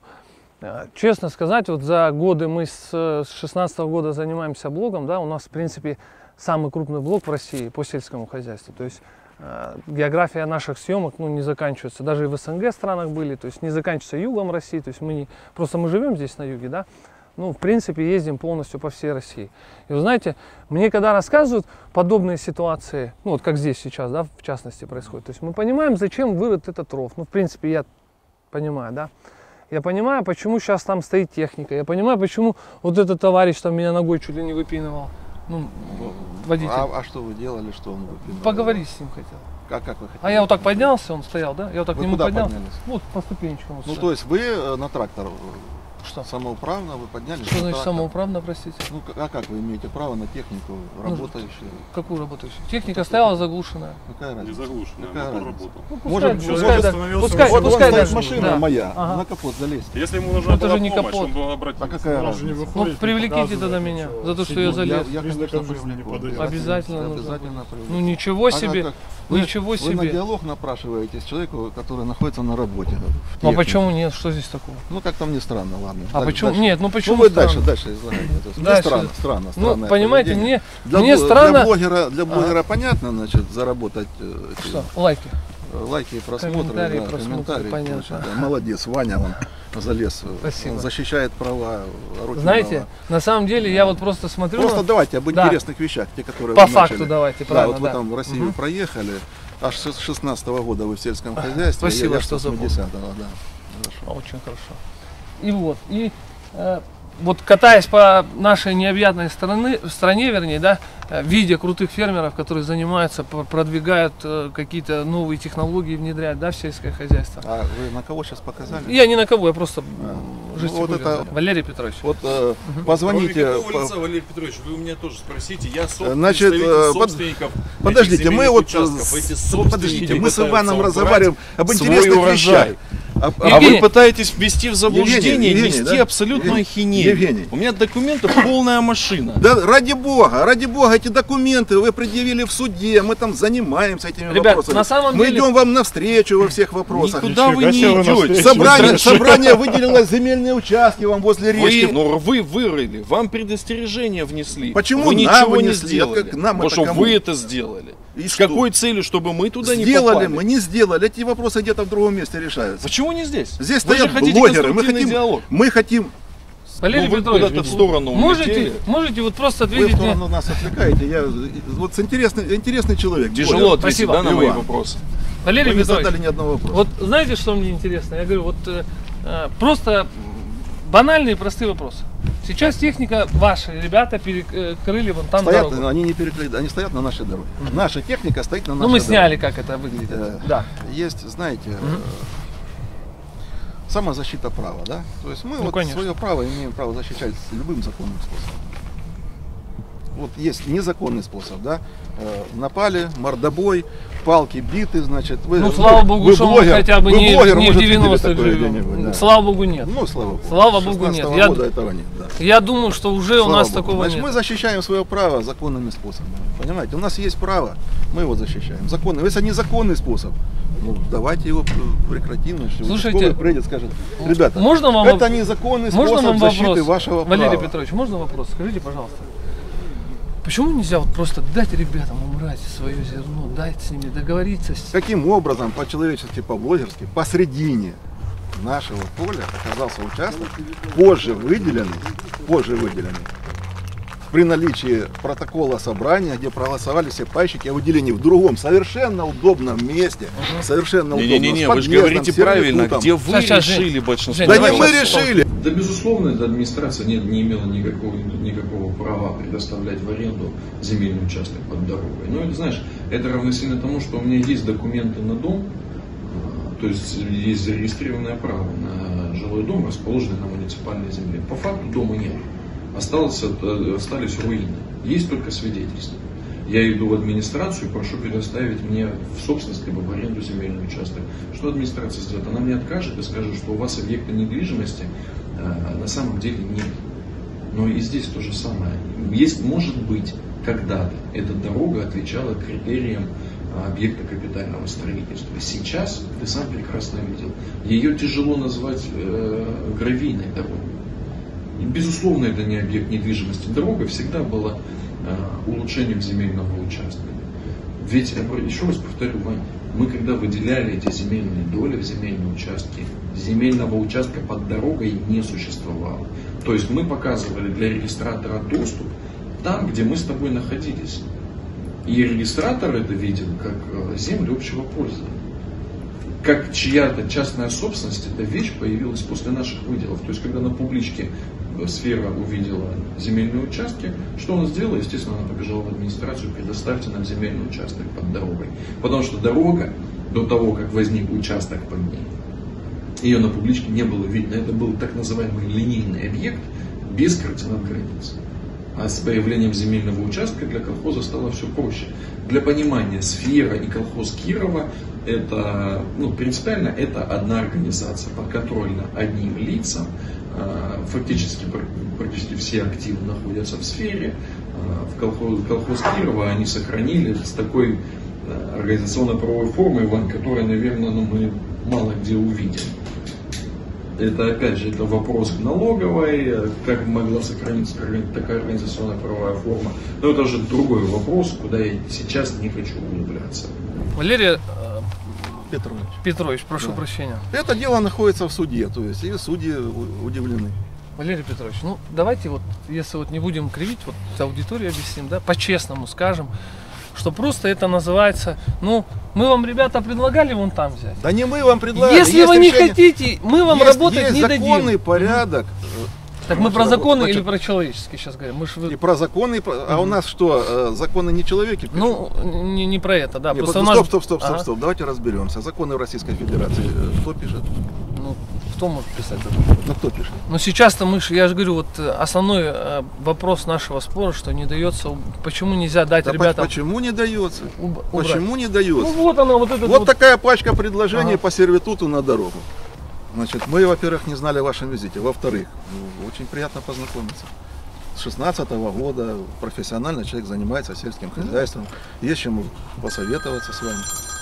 A: честно сказать, вот за годы мы с 16-го года занимаемся блогом, да, у нас, в принципе, самый крупный блог в России по сельскому хозяйству. То есть география наших съемок, ну, не заканчивается. Даже и в СНГ странах были, то есть не заканчивается югом России. То есть мы живем здесь на юге, да. Ну, в принципе, ездим полностью по всей России. И вы знаете, мне когда рассказывают подобные ситуации, ну, вот как здесь сейчас, да, в частности происходит. То есть мы понимаем, зачем вырыт этот ров. Ну, в принципе, я понимаю, да. Я понимаю, почему сейчас там стоит техника. Я понимаю, почему вот этот товарищ там меня ногой чуть ли не выпинывал. Ну, водитель.
B: А что вы делали, что он выпинал?
A: Поговорить с ним хотел.
B: Как вы хотели?
A: А я вот так поднялся, он стоял, да? Я вот так
B: Вы
A: к нему
B: куда
A: поднялся.
B: поднялись?
A: Вот по ступенечкам. Вот
B: Ну,
A: сюда.
B: то есть вы на трактор
A: Что?
B: самоуправно, вы поднялись?
A: Что
B: на
A: значит
B: трактор?
A: самоуправно, простите?
B: Ну, а как вы имеете право на технику работающую?
A: Какую работающую? Техника стояла заглушенная.
B: Какая
D: Не
B: разница?
D: заглушенная,
B: Какая
D: мотор
B: разница?
D: работал.
A: Ну,
B: Может,
A: пускай
D: человек
A: даже-
D: остановился,
A: пускай
B: Вот
A: пускай
B: стоит
A: даже-
B: машина
A: да.
B: моя,
A: Ага.
B: на капот залезть.
D: Если ему нужна
A: это
D: была
A: же не
D: помощь,
A: капот.
D: он был обратиться.
B: А какая
D: Он же
B: разница?
D: не
A: Ну,
D: выходит,
A: привлеките тогда
D: показывает,
A: меня
D: ничего.
A: за то, что я залез.
B: Я,
D: Признаком
B: конечно,
D: жизни не подает.
A: Обязательно нужно.
B: Обязательно
A: Ну ничего себе,
B: как? Вы
A: ничего
B: на
A: себе.
B: диалог напрашиваетесь человеку, который находится на работе. в
A: Ну а
B: технике.
A: почему нет? Что здесь такого?
B: Ну как-то мне странно, ладно.
A: А
B: Дальше,
A: почему?
B: дальше.
A: Нет, ну почему
B: Ну вы
A: странно?
B: дальше излагайте. То есть мне
A: Дальше.
B: странно.
A: Ну,
B: странное
A: понимаете,
B: поведение.
A: мне странно...
B: Для блогера понятно, значит, заработать эти
A: Что? Лайки.
B: лайки и просмотры.
A: Комментарии,
B: да,
A: просмотры,
B: комментарии,
A: понятно.
B: точно, да. Молодец, Ваня, он залез.
A: Спасибо.
B: Он защищает права Рутинова.
A: Знаете, на самом деле я вот просто смотрю...
B: Просто давайте об
A: Да.
B: интересных вещах, те, которые
A: По
B: вы
A: факту
B: начали.
A: давайте,
B: Да,
A: правильно,
B: вот вы
A: да.
B: там в Россию
A: Мгм.
B: проехали, аж с 16-го года вы в сельском хозяйстве.
A: Спасибо,
B: я
A: что
B: с
A: запомнил.
B: 80-го, да. Хорошо.
A: Очень хорошо. И вот катаясь по нашей необъятной стране, вернее, да, видя крутых фермеров, которые занимаются, продвигают какие-то новые технологии, внедряют, да, в сельское хозяйство.
B: А вы на кого сейчас показали?
A: Я ни на кого, я просто жестикулирует.
B: это-
A: Валерий Петрович.
B: Вот позвоните.
C: Валерий Петрович, вы у меня тоже спросите. Я
B: Значит,
C: собственников.
B: Подождите, мы вот подождите, мы с Иваном разговариваем об интересных вещах.
C: А
A: Евгений.
C: вы пытаетесь ввести в заблуждение,
B: Евгений,
C: нести
B: да?
C: абсолютную ахинею.
B: Евгений.
C: У меня документов полная машина.
B: Да ради бога, эти документы вы предъявили в суде, мы там занимаемся этими
A: Ребят,
B: вопросами.
A: на самом
B: мы
A: деле-
B: идем вам навстречу во всех вопросах.
C: Никуда вы не
D: себе вы
C: идете.
D: навстречу.
B: Собрание выделило земельные участки вам возле речки.
C: Вы вырыли, вам предостережение внесли.
B: Почему
C: вы
B: нам
C: ничего не
B: внесли?
C: сделали?
B: А как нам
C: Потому
B: это
C: что
B: кому?
C: вы это сделали.
B: И
C: С
B: что?
C: какой целью, чтобы мы туда не
B: Сделали,
C: попали?
B: мы не сделали. Эти вопросы где-то в другом месте решаются.
C: Почему не здесь?
B: Здесь
C: Вы же
B: стоят
C: хотите
B: блогеры, мы
C: конструктивный
B: хотим,
C: диалог.
B: мы хотим.
A: Валерий
C: вы
A: Петрович,
C: куда-то в сторону улетели.
A: можете вот просто
B: Вы в
A: ответить мне.
B: сторону нас отвлекаете. Я вот интересный человек.
C: Тяжело
B: блогер.
C: ответить,
A: Спасибо.
C: да, на мои
B: Иван.
C: вопросы.
A: Валерий
B: Вы не
A: Петрович,
B: задали ни одного вопроса.
A: вот знаете, что мне интересно? Я говорю, вот просто банальные простые вопросы. Сейчас техника, ваши ребята перекрыли вон там
B: Стоят,
A: дорогу.
B: они не перекрыли, они стоят на нашей дороге. Наша техника стоит на нашей
A: Ну мы
B: дороге.
A: сняли, как это выглядит. Да.
B: Есть, знаете, самозащита права, да? То есть мы
A: Ну,
B: вот
A: конечно.
B: свое право имеем право защищать любым законным способом. Вот есть незаконный способ, да? Напали, мордобой, палки биты, значит. Вы,
A: Ну слава богу,
B: вы
A: что мы
B: блогер,
A: хотя бы
B: вы
A: не,
B: блогер,
A: не в
B: может, видели
A: 90-х
B: такое
A: живем.
B: где-нибудь, да.
A: Слава богу, нет.
B: Ну, слава богу.
A: Слава богу, нет.
B: 16-го
A: Я-
B: года этого нет, да.
A: Я думаю, что уже у
B: Слава
A: нас
B: Богу.
A: такого
B: Значит,
A: нет.
B: мы защищаем свое право законными способами. Понимаете, у нас есть право, мы его защищаем. Законный. Если незаконный способ, ну давайте его прекратим. Значит,
A: Слушайте,
B: участковый придет, скажет, ребята,
A: можно вам
B: это незаконный
A: Можно
B: способ
A: вам
B: защиты
A: вопрос?
B: вашего
A: Валерий
B: права.
A: Петрович, можно вопрос? Скажите, пожалуйста. Почему нельзя вот просто дать ребятам умрать свое зерно, дать с ними договориться?
B: Каким образом по-человечески, по-блогерски, посредине нашего поля оказался участок, позже выделенный, при наличии протокола собрания, где проголосовали все пайщики о выделении в другом, совершенно удобном месте, совершенно удобном,
C: Не-не-не,
B: с
C: вы же
B: подъездом,
C: говорите
B: с
C: правильно,
B: сервитутом.
C: где вы
A: Сейчас,
C: решили
A: Жень,
C: большинство.
A: Жень,
B: Да
A: давай
B: не мы
A: сейчас.
B: решили.
F: Да, безусловно, эта администрация не имела никакого права предоставлять в аренду земельный участок под дорогой. Но это, знаешь, это равносильно тому, что у меня есть документы на дом, то есть есть зарегистрированное право на жилой дом, расположенный на муниципальной земле. По факту дома нет. Остались руины. Есть только свидетельства. Я иду в администрацию и прошу предоставить мне в собственность либо в аренду земельный участок. Что администрация сделает? Она мне откажет и скажет, что у вас объекта недвижимости на самом деле нет. Но и здесь то же самое. Может быть, когда-то эта дорога отвечала критериям объекта капитального строительства. Сейчас, ты сам прекрасно видел, ее тяжело назвать гравийной дорогой. И, безусловно, это не объект недвижимости. Дорога всегда была улучшением земельного участка. Ведь, еще раз повторю, мы когда выделяли эти земельные доли в земельные участки, земельного участка под дорогой не существовало. То есть мы показывали для регистратора доступ там, где мы с тобой находились. И регистратор это видел как землю общего пользования. Как чья-то частная собственность, эта вещь появилась после наших выделов. То есть, когда на публичке сфера увидела земельные участки, что она сделала? Естественно, она побежала в администрацию, предоставьте нам земельный участок под дорогой. Потому что дорога, до того, как возник участок под ней, ее на публичке не было видно. Это был так называемый линейный объект без координат границ. А с появлением земельного участка для колхоза стало все проще. Для понимания, сфера и колхоз Кирова это, принципиально это одна организация, подконтрольна одним лицам. Фактически практически все активы находятся в сфере. В колхоз Кирова они сохранили с такой организационно-правовой формой, которой, наверное, мы мало где увидим. Это, опять же, это вопрос к налоговой, как могла сохраниться такая организационно-правовая форма. Но это уже другой вопрос, куда я сейчас не хочу углубляться.
A: Валерий
B: Петрович.
A: прошу
B: Да.
A: прощения.
B: Это дело находится в суде, то есть и судьи удивлены.
A: Валерий Петрович, давайте если не будем кривить, аудитории объясним, да, по-честному скажем, что просто это называется, мы вам, ребята, предлагали вон там взять.
B: Да не мы вам предлагали.
A: Если
B: есть
A: вы не
B: решение.
A: хотите, мы вам
B: Есть
A: работать не
B: законный
A: дадим.
B: порядок.
A: Так мы про законы или
B: Значит,
A: про человеческий сейчас говорим?
B: И про законы, а у нас что, законы не человеки пишут?
A: Не про это, да.
B: Не,
A: Просто у
B: стоп,
A: нас...
B: стоп,
A: Ага.
B: давайте разберемся. Законы в Российской Федерации кто пишет?
A: Кто может писать это?
B: Ну кто пишет?
A: Но сейчас-то я же говорю, вот основной вопрос нашего спора, что не дается, почему нельзя дать
B: Да
A: ребятам
B: почему не дается?
A: убрать?
B: Почему не дается?
A: Ну вот она, вот это
B: Вот такая пачка предложений
A: Ага.
B: по сервитуту на дорогу. Значит, мы, во-первых, не знали о вашем визите. Во-вторых, очень приятно познакомиться. С 16-го года профессионально человек занимается сельским хозяйством. Есть чему посоветоваться с вами.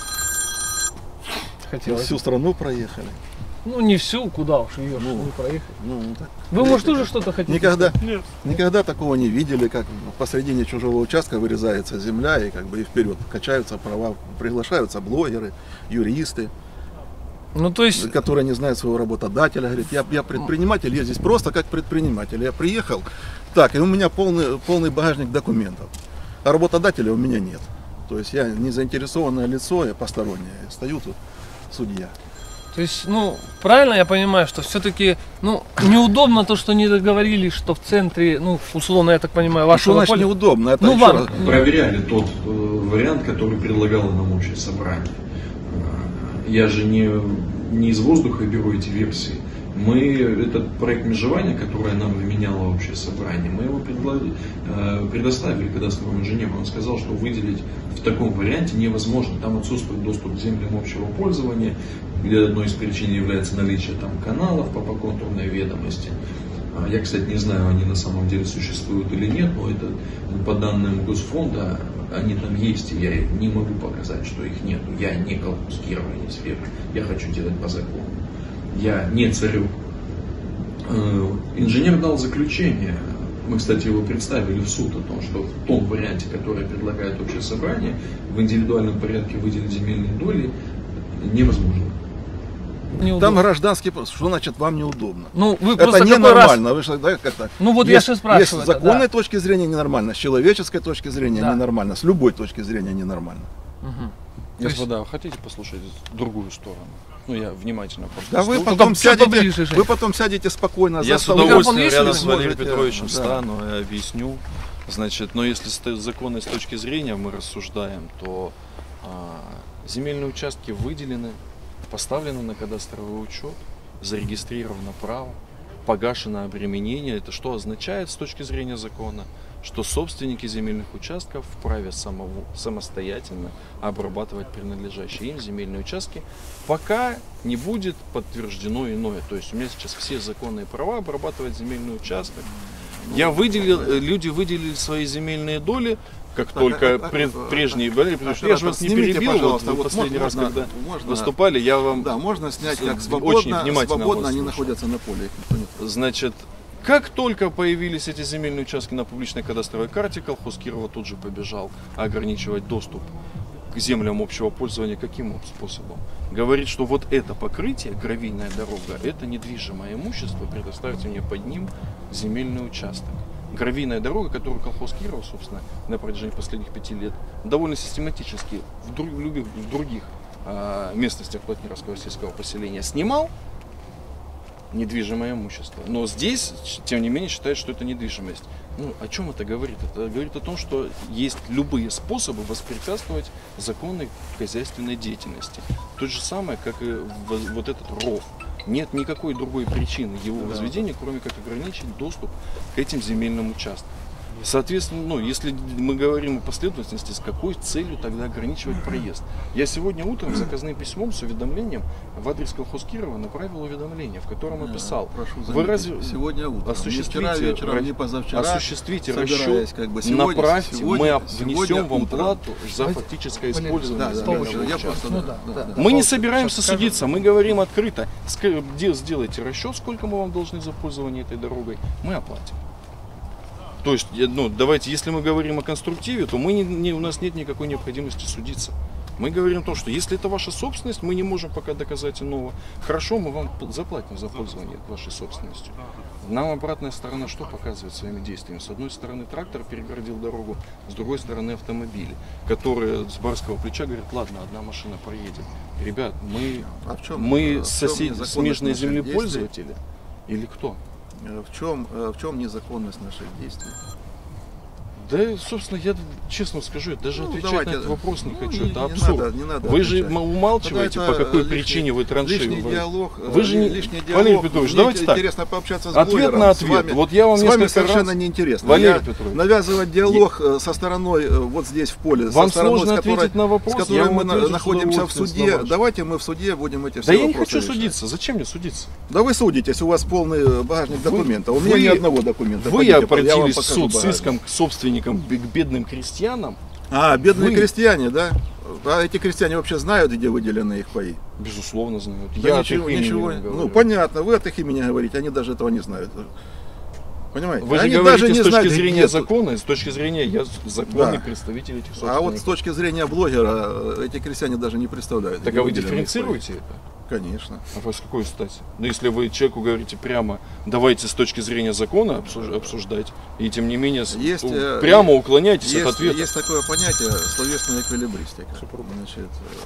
A: хотелось.
B: Всю страну проехали.
A: Ну не всю, куда уж ее
B: Ну,
A: не проехать.
B: Ну, так.
A: Вы, может, тоже что-то хотите?
B: Никогда,
D: Нет.
B: никогда такого не видели, как посредине чужого участка вырезается земля и как бы и вперед качаются права, приглашаются блогеры, юристы,
A: Ну то есть,
B: которые не знают своего работодателя. Говорит, я предприниматель, я здесь просто как предприниматель. Я приехал, так, и у меня полный багажник документов, а работодателя у меня нет. То есть я не заинтересованное лицо, я постороннее, я стою тут судья.
A: то есть, ну, правильно я понимаю, что все-таки, ну, неудобно то, что не договорились, что в центре, ну, условно, я так понимаю,
B: Что
A: вашего
B: значит
A: поля.
B: неудобно? Это
A: Ну,
B: еще
A: вам.
B: раз.
F: Проверяли тот вариант, который предлагало нам общее собрание. Я же не из воздуха беру эти версии. Этот проект межевания, который нам вменяло общее собрание, мы его предоставили кадастровому инженеру. Он сказал, что выделить в таком варианте невозможно. Там отсутствует доступ к землям общего пользования, где одной из причин является наличие там каналов по контурной ведомости. Я, кстати, не знаю, они на самом деле существуют или нет, но это по данным Госфонда они там есть, и я не могу показать, что их нет. Я не колхоз Кирова, не сфера. Я хочу делать по закону. Я не царю. Инженер дал заключение. Мы, кстати, его представили в суд о том, что в том варианте, который предлагает общее собрание, в индивидуальном порядке выделить земельные доли невозможно.
A: Неудобно.
B: Там гражданский, что значит вам неудобно?
A: Ну, вы
B: Это
A: просто какой раз...
B: ненормально. Вы что, да, как-то.
A: Ну вот я же спрашиваю.
B: С
A: это,
B: законной
A: да.
B: точки зрения ненормально, с человеческой точки зрения
A: Да.
B: ненормально, с любой точки зрения ненормально.
A: Мгм. То есть-
C: Господа, хотите послушать другую сторону? Ну, я внимательно
B: Да вы
C: послушал.
B: потом,
A: чуть поближе,
B: сядете,
A: Жень.
B: вы потом сядете спокойно
C: Я
B: за
C: с
B: столом.
A: Микрофон
C: удовольствием
A: есть
C: рядом
A: или
C: с Валерием
B: можете?
C: Петровичем
B: Да.
C: встану и объясню. Значит, но если с законной с точки зрения мы рассуждаем, то земельные участки выделены, поставлены на кадастровый учет, зарегистрировано право, погашено обременение. Это что означает с точки зрения закона? Что собственники земельных участков вправе самостоятельно обрабатывать принадлежащие им земельные участки, пока не будет подтверждено иное. То есть у меня сейчас все законные права обрабатывать земельный участок. Люди выделили свои земельные доли, как
B: Так,
C: только
B: а,
C: прежние были. Я же вас не
B: снимите,
C: перебил,
B: пожалуйста,
C: вы
B: вот
C: последний раз,
B: можно-
C: когда
B: можно-
C: выступали, я вам...
B: Да, можно снять, как
C: Очень
B: свободно,
C: внимательно
B: свободно
C: вас
B: они
C: слушаю.
B: находятся на поле. Их никто не-
C: Значит, как только появились эти земельные участки на публичной кадастровой карте, колхоз Кирова тут же побежал ограничивать доступ к землям общего пользования. Каким способом? Говорит, что вот это покрытие, гравийная дорога, это недвижимое имущество, предоставьте мне под ним земельный участок. Гравийная дорога, которую колхоз Кирова, собственно, на протяжении последних 5 лет довольно систематически в других местностях Плотнеровского сельского поселения снимал, недвижимое имущество. Но здесь, тем не менее, считают, что это недвижимость. Ну, о чем это говорит? Это говорит о том, что есть любые способы воспрепятствовать законной хозяйственной деятельности. То же самое, как и вот этот ров. Нет никакой другой причины его возведения, кроме как ограничить доступ к этим земельным участкам. Соответственно, ну, если мы говорим о последовательности, с какой целью тогда ограничивать проезд? Я сегодня утром заказным письмом с уведомлением в адрес колхоз Кирова направил уведомление, в котором описал,
B: Прошу
C: вы
B: заметить,
C: разве
B: сегодня утром, не вчера
C: осуществите,
B: вечером, не позавчера,
C: осуществите
B: собираясь,
C: расчет,
B: как бы, сегодня-
C: направьте,
B: сегодня-
C: мы
B: сегодня
C: внесем вам
B: утром.
C: плату за фактическое использование
B: Да,
C: земельного
B: я
C: участка.
B: просто,
A: Ну
B: да,
A: да,
B: да,
A: да.
B: да.
C: Мы не собираемся судиться, мы говорим открыто. Сделайте расчет, сколько мы вам должны за пользование этой дорогой, мы оплатим. То есть, ну, давайте, если мы говорим о конструктиве, то у нас нет никакой необходимости судиться. Мы говорим о том, что если это ваша собственность, мы не можем пока доказать иного. Хорошо, мы вам заплатим за пользование вашей собственностью. Нам обратная сторона что показывает своими действиями? С одной стороны трактор перегородил дорогу, с другой стороны автомобили, которые с барского плеча говорят, ладно, одна машина проедет. Ребят, мы смежные землепользователи или кто?
B: В чем незаконность наших действий?
C: Да, собственно, я честно скажу, я даже отвечать
B: давайте.
C: на этот вопрос не хочу.
B: Не
C: Это абсурд.
B: не надо
C: Вы же
B: отвечать.
C: умалчиваете,
B: Тогда
C: по какой
B: это
C: причине вы траншею.
B: Лишний диалог.
C: Вы же не...
B: лишний
C: Валерий
B: диалог.
C: Петрович,
B: Мне
C: давайте так.
B: интересно пообщаться с
C: Ответ
B: блогером.
C: на
B: С
C: ответ.
B: вами,
C: Вот я вам
B: с вами
C: несколько
B: совершенно
C: раз...
B: неинтересно.
C: Валерий
B: Я
C: Петрович.
B: навязывать диалог со стороной вот здесь в поле.
C: Вам
B: со стороной,
C: сложно
B: с которой,
C: ответить на вопрос,
B: с
C: я
B: которой
C: вам
B: мы
C: отвечу с
B: находимся в
C: удовольствием,
B: суде.
C: с вами.
B: Давайте мы в суде будем эти все
C: Да я не
B: вопросы
C: хочу
B: решать.
C: судиться. Зачем мне судиться?
B: Да вы судитесь, у вас полный багажник документов. У меня ни одного документа.
C: Вы
B: Пойдите, я вам
C: обратились в
B: покажу
C: суд с
B: багажник.
C: иском к собственникам, к бедным крестьянам.
B: А, бедные
C: Вы-
B: крестьяне, да? А эти крестьяне вообще знают, где выделены их паи?
C: Безусловно, знают.
B: Да
C: Я
B: ничего,
C: от их имени
B: ничего.
C: вам говорю.
B: Ну, понятно, вы от их имени говорите, они даже этого не знают. Понимаете?
C: Вы же
B: они
C: говорите
B: даже не
C: с точки
B: знают,
C: зрения
B: где тут.
C: закона, и с точки зрения я законный
B: Да.
C: представитель этих собственников.
B: А вот с точки зрения блогера, эти крестьяне даже не представляют.
C: Так
B: где
C: а вы
B: выделены их
C: дифференцируете это?
B: паи. Конечно.
C: А вы с какой стати? Ну, если вы человеку говорите прямо, давайте с точки зрения закона обсуждать, и тем не менее
B: Есть,
C: прямо уклоняетесь от
B: Есть,
C: ответа.
B: есть такое понятие словесная эквилибристика. Значит,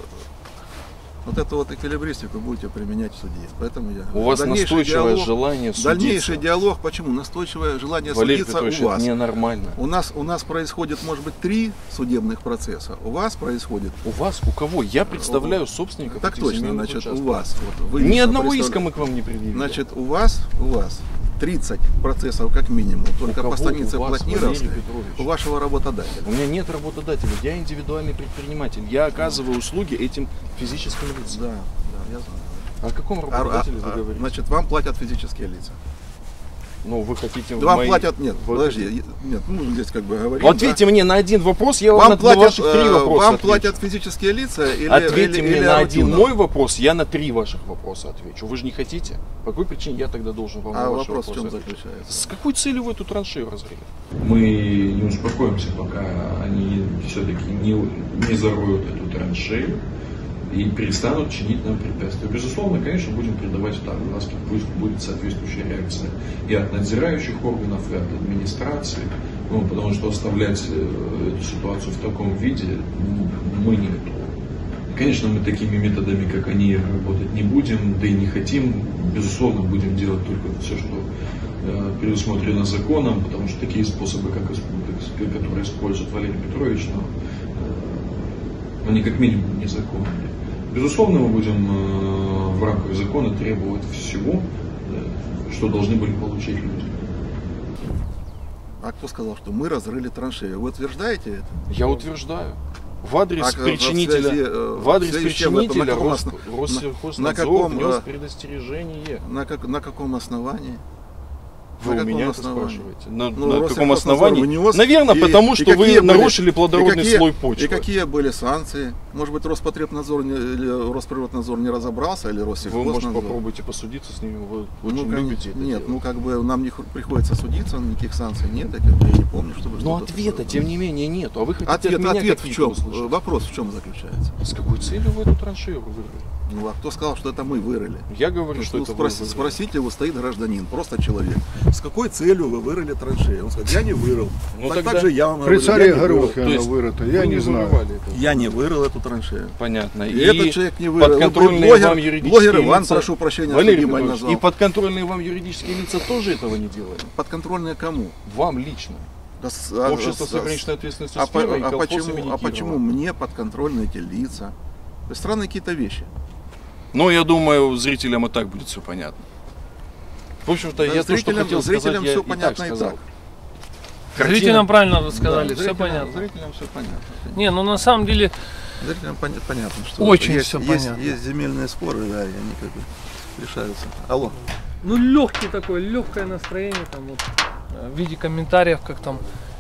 B: вот эту вот эквилибристику будете применять в суде. Поэтому я...
C: У вас
B: Дальнейший
C: настойчивое
B: диалог-
C: желание судиться.
B: Дальнейший диалог, почему? Настойчивое желание
C: Валерий
B: судиться
C: Петрович,
B: у вас.
C: это ненормально.
B: У нас происходит, может быть, 3 судебных процесса. У вас происходит...
C: У вас, у кого? Я представляю собственников
B: Так
C: этих
B: точно,
C: земельных
B: значит,
C: участков.
B: у вас. Вот, вы
C: Ни
B: лично
C: одного
B: представля-
C: иска мы к вам не предъявили.
B: Значит, у вас 30 процессов как минимум, только
C: кого?
B: по станице
C: У вас,
B: Плотнировской,
C: Валерий Петрович.
B: у вашего работодателя.
C: У меня нет работодателя, я индивидуальный предприниматель. Я оказываю услуги этим физическим лицам.
B: Да, я знаю.
C: О каком работодателе вы говорите?
B: Значит, вам платят физические лица.
C: Ну, вы хотите...
B: Вам
C: мои-
B: платят, нет,
C: вы
B: подожди, нет, ну здесь как бы говорим.
C: Вот ответьте мне на один вопрос, я вам,
B: Вам
C: на
B: платят,
C: ваших 3 вопроса
B: вам
C: отвечу.
B: платят физические лица или
C: Ответьте
B: или,
C: мне
B: или
C: на один
B: Арутюнов?
C: мой вопрос, я на 3 ваших вопроса отвечу. Вы же не хотите? По какой причине я тогда должен вам
B: А
C: на ваши
B: вопрос в
C: вопросы
B: чем
C: отвечать?
B: заключается?
C: С какой целью вы эту траншею разрыли?
F: Мы не успокоимся, пока они все-таки не зароют эту траншею и перестанут чинить нам препятствия. Безусловно, конечно, будем придавать это огласке, пусть будет соответствующая реакция и от надзирающих органов, и от администрации, ну, потому что оставлять эту ситуацию в таком виде мы не готовы. Конечно, мы такими методами, как они, работать не будем, да и не хотим. Безусловно, будем делать только все, что предусмотрено законом, потому что такие способы, которые использует Валерий Петрович, но они как минимум незаконные. Безусловно, мы будем в рамках закона требовать всего, что должны были получить люди.
B: А кто сказал, что мы разрыли траншею? Вы утверждаете это?
C: Я утверждаю. В адрес
B: А
C: причинителя, в адрес
B: связи с чем это?
C: причинителя
B: На каком на
C: Россельхознадзор
B: каком,
C: внес предостережение.
B: На каком основании?
C: Вы
B: На
C: у меня
B: каком
C: это
B: основании?
C: спрашиваете? На каком
B: Россельхознадзор
C: основании?
B: внес,
C: Наверное, потому что вы нарушили плодородный слой почвы.
B: И какие были санкции? Может быть, Роспотребнадзор или Росприроднадзор не разобрался, или
C: Вы, может,
B: Россельхознадзор?
C: попробуйте посудиться с ними, вы очень
B: Ну,
C: любите это
B: нет,
C: делать.
B: ну как бы нам не приходится судиться, никаких санкций нет, я как бы я не помню, чтобы
C: Но
B: что-то
C: ответа,
B: такое.
C: тем не менее, нету. А вы хотите
B: Ответ,
C: от меня
B: ответ в
C: какие-то
B: чем?
C: услышать?
B: Вопрос в чем заключается?
C: С какой целью вы эту траншею вырыли?
B: Ну а кто сказал, что это мы вырыли?
C: Я говорю, что
B: Ну,
C: это вы вырыли.
B: спросите его, стоит гражданин, просто человек. С какой целью вы вырыли траншею? Он сказал, я не вырыл.
C: Ну,
B: Так
C: тогда
B: же я вам
E: При
B: говорю,
E: царе
B: я не вырыл.
E: Горохе
C: То
E: она
C: есть
E: вырыта,
C: вы
E: я не знаю.
C: вырывали это?
B: Я не вырыл эту траншею.
C: Понятно.
B: И этот человек не вырыл.
C: подконтрольные
B: Блогер-
C: вам юридические
B: блогер Иван,
C: лица...
B: прошу прощения,
C: Валерий
B: что Димой
C: Петрович,
B: назвал.
C: и подконтрольные вам юридические лица тоже этого не делали?
B: Подконтрольные кому?
C: Вам лично. Общество с ограниченной ответственностью
B: а,
C: «Сфера» и
B: а
C: колхоз
B: почему,
C: имени
B: а почему
C: Кирова.
B: мне подконтрольны эти лица? То есть странные какие-то вещи.
C: Ну, я думаю, зрителям и так будет все понятно. В общем-то,
B: Да,
C: я то, что хотел сказать,
B: зрителям
C: я
B: все
C: и так
B: понятно и
C: сказал.
B: так.
A: Зрителям правильно вы сказали,
B: Да,
A: все
B: зрителям-
A: понятно.
B: Зрителям все понятно.
A: Не, ну на самом деле,
B: Зрителям понятно, что
A: Очень
B: есть,
A: всё
B: есть,
A: понятно.
B: есть земельные споры, да, и они как бы решаются. Алло.
A: ну легкий такой, легкое настроение там вот, в виде комментариев, как там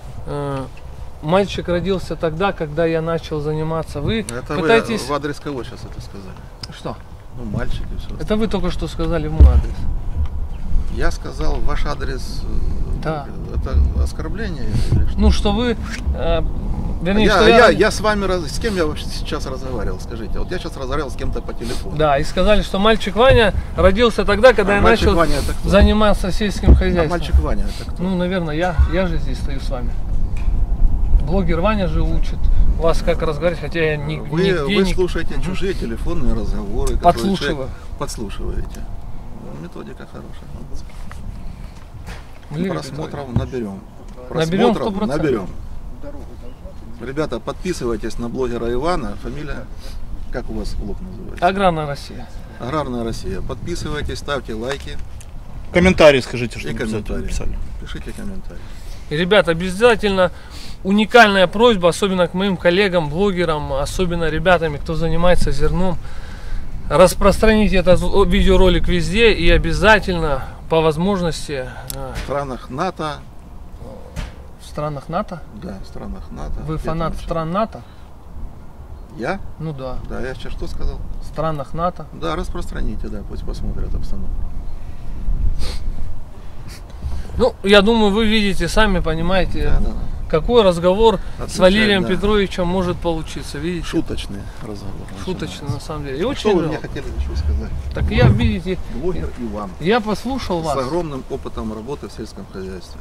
A: мальчик родился тогда, когда я начал заниматься. Вы
B: Это
A: пытаетесь...
B: вы в адрес кого сейчас это сказали?
A: Что?
B: Ну, мальчик и все.
A: Это вы только что сказали в мой адрес.
B: Я сказал ваш адрес.
A: Да.
B: Это оскорбление или что?
A: Ну, что вы... вернее, что
B: я с вами, с кем я вообще сейчас разговаривал, скажите? Вот я сейчас разговаривал с кем-то по телефону.
A: Да, и сказали, что мальчик Ваня родился тогда, когда я
B: мальчик
A: начал
B: Ваня это кто?
A: заниматься сельским
B: А
A: хозяйством.
B: мальчик Ваня это кто?
A: Ну, наверное, я же здесь стою с вами. Блогер Ваня же учит вас, как разговаривать, хотя я
B: Вы слушаете чужие телефонные разговоры, которые
A: Подслушиваю.
B: человек подслушиваете. Методика хорошая.
A: Валерий
B: Просмотров наберем.
A: Наберем
B: Просмотров
A: 100%.
B: наберем. Ребята, подписывайтесь на блогера Ивана. Фамилия, как у вас блог называется?
A: Аграрная Россия.
B: Аграрная Россия. Подписывайтесь, ставьте лайки
H: Комментарии скажите, что
B: и комментарии.
H: написали.
B: Пишите комментарии.
A: И, ребята, обязательно уникальная просьба, особенно к моим коллегам, блогерам, особенно ребятами, кто занимается зерном. Распространите этот видеоролик везде и обязательно по возможности
B: В странах НАТО.
A: в странах НАТО.
B: Да, в странах НАТО.
A: Вы
B: Где
A: фанат
B: там еще?
A: стран НАТО?
B: Я?
A: Ну да.
B: Да, я сейчас что сказал?
A: В странах НАТО.
B: Да, распространите, да, пусть посмотрят обстановку.
A: Ну, я думаю, вы видите, сами понимаете,
B: Да, да, да.
A: какой разговор с
B: Отвечаю,
A: Валерием
B: да.
A: Петровичем может получиться. Видите?
B: Шуточный разговор.
A: Шуточно на самом деле. И
B: Что
A: очень
B: вы мне
A: жалко.
B: хотели еще сказать?
A: Так я, видите,
B: Блогер Иван.
A: я послушал
B: С
A: вас.
B: огромным опытом работы в сельском хозяйстве.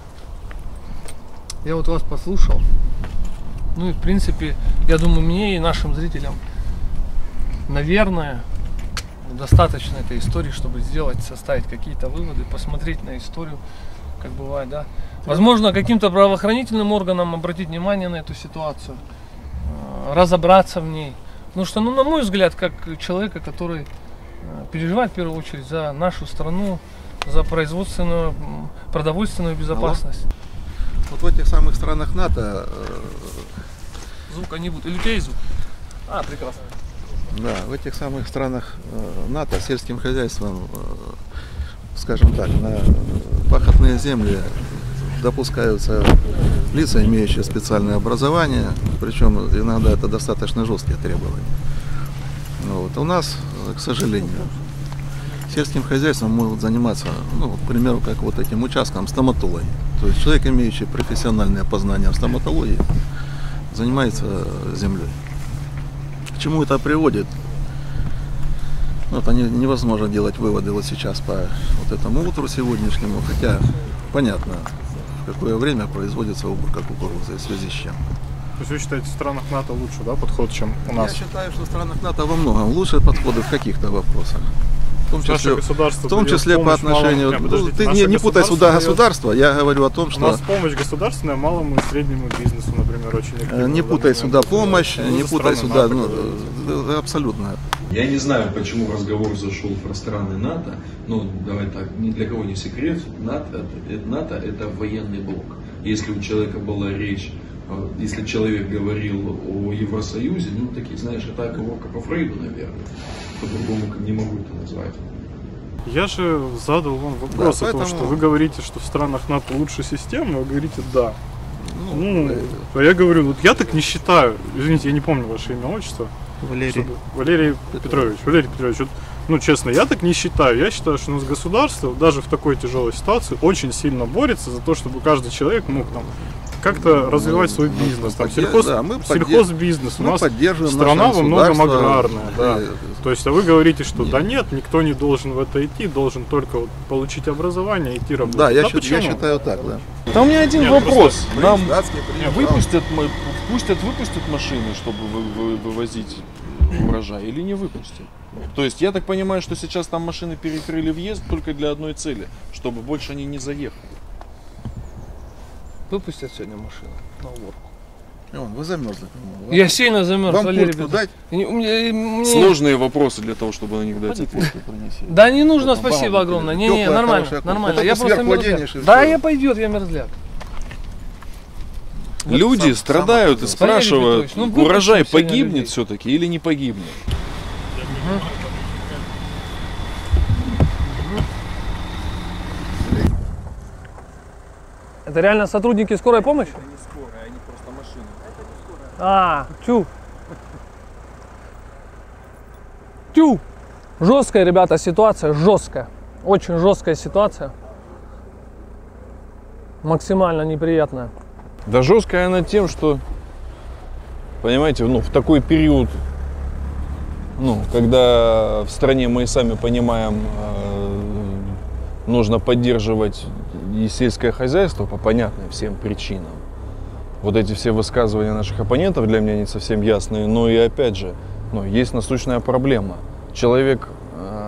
A: Я вот вас послушал. Ну и в принципе, я думаю, мне и нашим зрителям, наверное, достаточно этой истории, чтобы сделать, составить какие-то выводы, посмотреть на историю, как бывает, да. Возможно, каким-то правоохранительным органам обратить внимание на эту ситуацию, разобраться в ней. Потому что, ну, на мой взгляд, как человека, который переживает в первую очередь за нашу страну, за производственную, продовольственную безопасность.
B: Вот в этих самых странах НАТО,
A: Звука не будет. Или у тебя есть звук? А, прекрасно.
B: да, в этих самых странах НАТО сельским хозяйством, скажем так, на пахотные земли допускаются лица, имеющие специальное образование, причем иногда это достаточно жесткие требования. Вот. У нас, к сожалению, сельским хозяйством могут заниматься, ну, к примеру, как вот этим участком стоматологии. То есть человек, имеющий профессиональное познание в стоматологии, занимается землей. К чему это приводит? Ну, это невозможно делать выводы вот сейчас по вот этому утру сегодняшнему, хотя понятно, в какое время производится уборка кукурузы, в связи с чем.
D: То есть вы считаете, в странах НАТО лучше, да, подход, чем у нас?
B: Я считаю, что в странах НАТО во многом лучше подходы в каких-то вопросах.
D: Наше государство
B: В том
D: дает
B: числе по
D: помощь
B: отношению...
D: малому- подождите,
B: ты
D: наше
B: не путай сюда
D: дает-
B: государство, я говорю о том,
D: У
B: что...
D: нас помощь государственная малому и среднему бизнесу, например, очень активна.
B: Не
D: в
B: путай
D: данный
B: сюда
D: момент.
B: помощь,
D: Ну,
B: не
D: за
B: путай
D: страны
B: сюда...
D: НАТО,
B: Ну, абсолютно.
F: Я не знаю, почему разговор зашел про страны НАТО, но давай так, ни для кого не секрет, НАТО это военный блок. Если у человека была речь, если человек говорил о Евросоюзе, ну такие, знаешь, это оговорка по Фрейду, наверное, по-другому не могу это назвать.
D: Я же задал вам вопрос
B: Да,
D: о том,
B: поэтому-
D: что вы говорите, что в странах НАТО лучше система, вы говорите да.
B: Ну,
D: А я говорю, вот я так не считаю. Извините, я не помню ваше имя, отчество.
H: Валерий.
D: Валерий Петрович. Валерий Петрович, вот, ну честно, я так не считаю. Я считаю, что у нас государство даже в такой тяжелой ситуации очень сильно борется за то, чтобы каждый человек мог там как-то развивать свой бизнес. Там, сельхозбизнес. У
B: мы
D: нас
B: поддерживаем
D: страна
B: наше
D: во многом
B: государство.
D: аграрная. Да. То есть, а вы говорите, что да нет, никто не должен в это идти, должен только вот получить образование и идти работать.
B: Да, я
D: почему?
B: считаю так, да.
C: Да у меня один
D: Нет,
C: вопрос. Нам
B: Датский пример,
C: выпустят машины, чтобы вывозить урожай, или не выпустят? То есть я так понимаю, что сейчас там машины перекрыли въезд только для одной цели, чтобы больше они не заехали.
A: Выпустят сегодня машину на уборку.
B: Вы замерзли, по-моему.
A: Я сильно замерз,
B: Вам
A: Валерий
B: куртку
A: Петрович.
B: дать?
A: Мне-
C: Сложные вопросы для того, чтобы на них дать ответ.
A: Да не нужно,
B: Там
A: спасибо
B: баллонки
A: огромное.
B: лежат.
A: Не,
B: Теплая,
A: нормально,
B: хорошая куртка.
A: нормально.
B: Вот
A: Я
B: это
A: просто
B: сверху оденешь,
A: мерзляк.
B: и
A: Да,
B: всё.
A: я пойдет, я мерзляк.
C: Люди
B: сам-
C: страдают и
B: сам
C: спрашивают,
A: Петрович, ну выпустим
C: урожай
A: сегодня
C: погибнет
A: людей.
C: все-таки или не погибнет?
A: Это реально сотрудники скорой помощи? Это не скорая, они просто машины. А, тю. Тю. Жесткая, ребята, ситуация, жесткая. Очень жесткая ситуация. Максимально неприятная.
C: Да жесткая она тем, что, понимаете, в такой период, когда в стране, мы и сами понимаем, нужно поддерживать и сельское хозяйство по понятным всем причинам. Вот эти все высказывания наших оппонентов для меня не совсем ясные, но и опять же, есть насущная проблема. Человек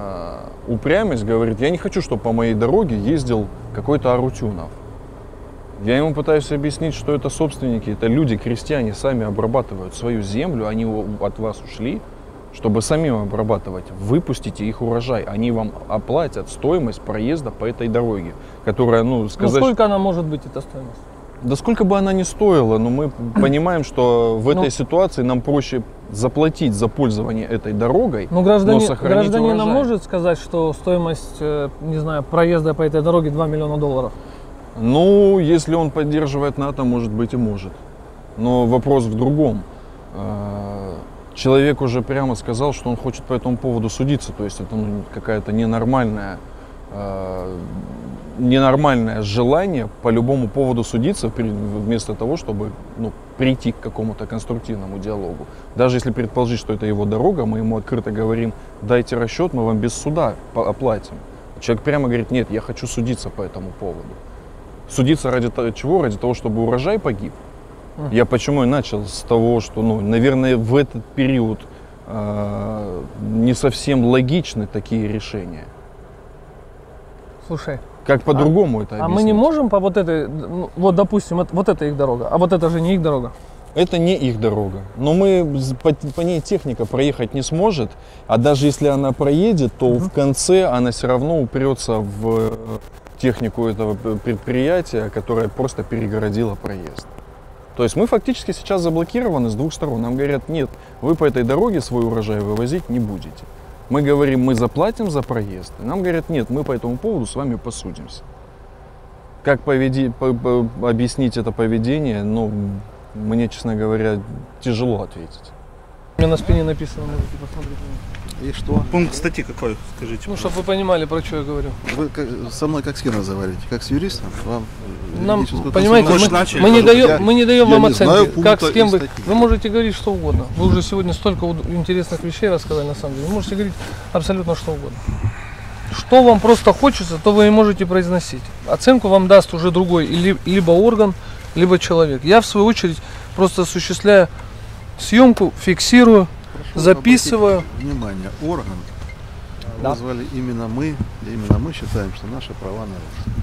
C: упрямец говорит, я не хочу, чтобы по моей дороге ездил какой-то Арутюнов. Я ему пытаюсь объяснить, что это собственники, это люди, крестьяне, сами обрабатывают свою землю, они от вас ушли, чтобы самим обрабатывать. Выпустите их урожай, они вам оплатят стоимость проезда по этой дороге, которая, ну, сказать...
A: Ну сколько она может быть, эта стоимость?
C: Да сколько бы она ни стоила, но мы понимаем, что в этой ситуации нам проще заплатить за пользование этой дорогой,
A: но
C: сохранить
A: гражданин
C: урожай.
A: может сказать, что стоимость, не знаю, проезда по этой дороге $2 миллиона?
C: Ну, если он поддерживает НАТО, может быть и может. Но вопрос в другом. Человек уже прямо сказал, что он хочет по этому поводу судиться. То есть это какая-то ненормальное желание по любому поводу судиться, вместо того, чтобы прийти к какому-то конструктивному диалогу. Даже если предположить, что это его дорога, мы ему открыто говорим: дайте расчет, мы вам без суда оплатим. Человек прямо говорит: нет, я хочу судиться по этому поводу. Судиться ради чего? Ради того, чтобы урожай погиб. Я почему и начал с того, что, наверное, в этот период не совсем логичны такие решения.
A: Слушай,
C: как по-другому это объяснить?
A: А мы не можем по вот этой, вот допустим, вот это их дорога, а вот это же не их дорога.
C: Это не их дорога. Но по ней техника проехать не сможет, а даже если она проедет, то в конце она все равно упрется в технику этого предприятия, которое просто перегородило проезд. То есть мы фактически сейчас заблокированы с двух сторон. Нам говорят: нет, вы по этой дороге свой урожай вывозить не будете. Мы говорим: мы заплатим за проезд. И нам говорят: нет, мы по этому поводу с вами посудимся. Как объяснить это поведение, мне, честно говоря, тяжело ответить.
A: У меня на спине написано, можете посмотреть.
B: И что?
H: Пункт статьи какой, скажите?
A: Ну, чтобы вы понимали, про что я говорю.
B: Вы со мной как с кем разговариваете? Как с юристом? Вам
A: нам, понимаете, мы не даем вам оценки, как с кем вы можете говорить что угодно. Вы уже сегодня столько интересных вещей рассказали, на самом деле. Вы можете говорить абсолютно что угодно. Что вам просто хочется, то вы и можете произносить. Оценку вам даст уже другой, либо орган, либо человек. Я, в свою очередь, просто осуществляю съемку, фиксирую, записываю.
B: Внимание, орган вызвали именно мы, и именно мы считаем, что наши права нарушены.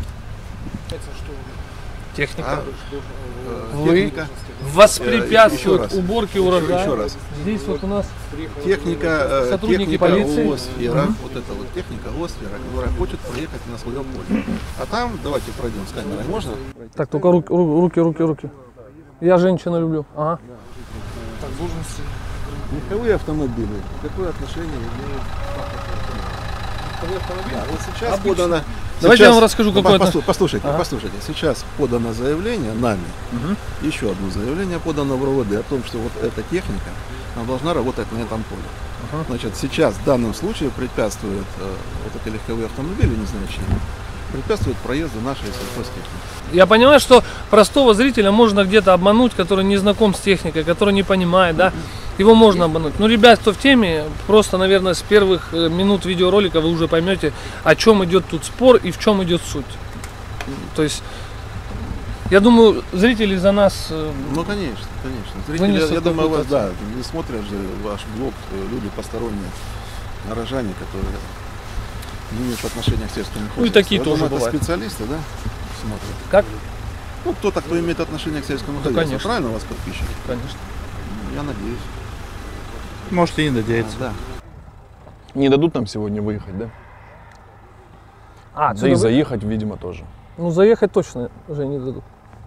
A: Техника. Вы воспрепятствует уборке урожая.
B: Еще раз.
A: Здесь вот у нас
B: техника,
A: сотрудники полиции.
B: ООС-сфера, вот эта вот техника ООС-сфера, которая хочет проехать на свое поле. А там, давайте пройдем с камерой, можно?
A: Так, только руки. Я женщину люблю. Ага.
B: Так, должности. Легковые автомобили. Какое отношение имеют легковые автомобили? Да, вот сейчас подано.
A: Давайте я вам расскажу, какое отношение.
B: Послушайте. Сейчас подано заявление нами. Еще одно заявление подано в РОВД о том, что вот эта техника она должна работать на этом поле. Значит, сейчас в данном случае препятствует вот эти легковые автомобили незначительно, препятствует проезду нашей сельхозтехники.
A: Я понимаю, что простого зрителя можно где-то обмануть, который не знаком с техникой, который не понимает, да, его можно обмануть. Но, ребят, кто в теме, просто, наверное, с первых минут видеоролика вы уже поймете, о чем идет тут спор и в чем идет суть. То есть, я думаю, зрители за нас...
B: Ну, конечно. Зрители, я думаю, вас, да, не смотрят же ваш блог люди посторонние, горожане, которые не имеют отношения к сельскому хозяйству.
A: Ну, и такие
B: я
A: тоже
B: думаю,
A: бывают.
B: Это специалисты, да, смотрят?
A: Как?
B: Ну, кто-то, кто имеет отношение к сельскому хозяйству.
A: Конечно.
B: Правильно у вас подписчики?
A: Конечно.
B: Я надеюсь.
H: Может, и не надеяться.
B: Да.
C: Не дадут нам сегодня выехать, да? Да и заехать, видимо, тоже.
A: Ну, заехать точно уже не дадут.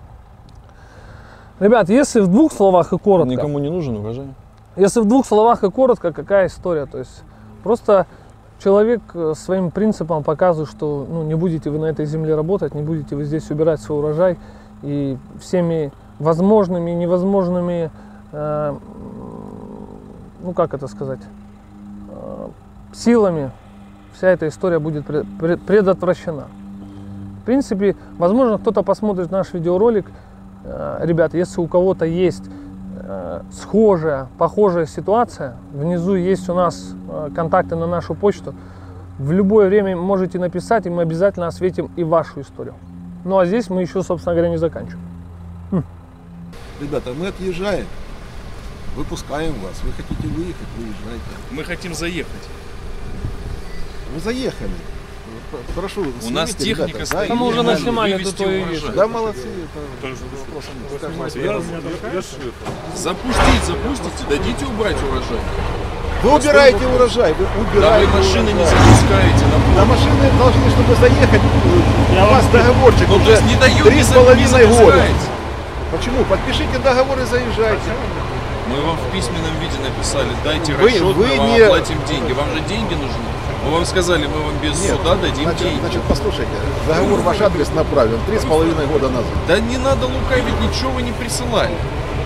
A: Ребят, если в двух словах и коротко...
C: Никому не нужен урожай.
A: Если в двух словах и коротко, какая история? То есть, просто человек своим принципом показывает, что не будете вы на этой земле работать, не будете вы здесь убирать свой урожай. И всеми возможными и невозможными, силами вся эта история будет предотвращена. В принципе, возможно, кто-то посмотрит наш видеоролик. Ребята, если у кого-то есть схожая, похожая ситуация, внизу есть у нас контакты на нашу почту. В любое время можете написать, и мы обязательно осветим и вашу историю. Ну а здесь мы еще, собственно говоря, не заканчиваем.
B: Ребята, мы отъезжаем, выпускаем вас. Вы хотите выехать, выезжайте.
H: Мы хотим заехать.
B: Вы заехали. прошу,
F: У нас
B: снимите,
F: техника
B: ребята,
F: стоит.
B: да,
A: Там уже
B: и-
A: наснимали,
F: вывести
A: тут и
F: урожай.
B: Да, молодцы, это вопросов нет.
F: Запустите, дадите убрать урожай.
B: Вы убираете урожай, вы
F: Да вы
B: убираете
F: машины не
B: урожай.
F: запускаете на
B: На машины должны, чтобы заехать, у вас договорчик
F: Ну, то
B: уже
F: есть не дают,
B: 3,5 года.
F: запускаете.
B: Почему? Подпишите договор и заезжайте.
F: Мы вам в письменном виде написали, дайте
B: Вы-
F: расчет,
B: вы
F: мы вам
B: не-
F: оплатим деньги. Вам же деньги нужны. Мы вам сказали, мы вам без суда дадим деньги.
B: Значит, послушайте, договор в ваш адрес направлен 3,5 года назад.
F: Да не надо лукавить, ничего вы не присылали.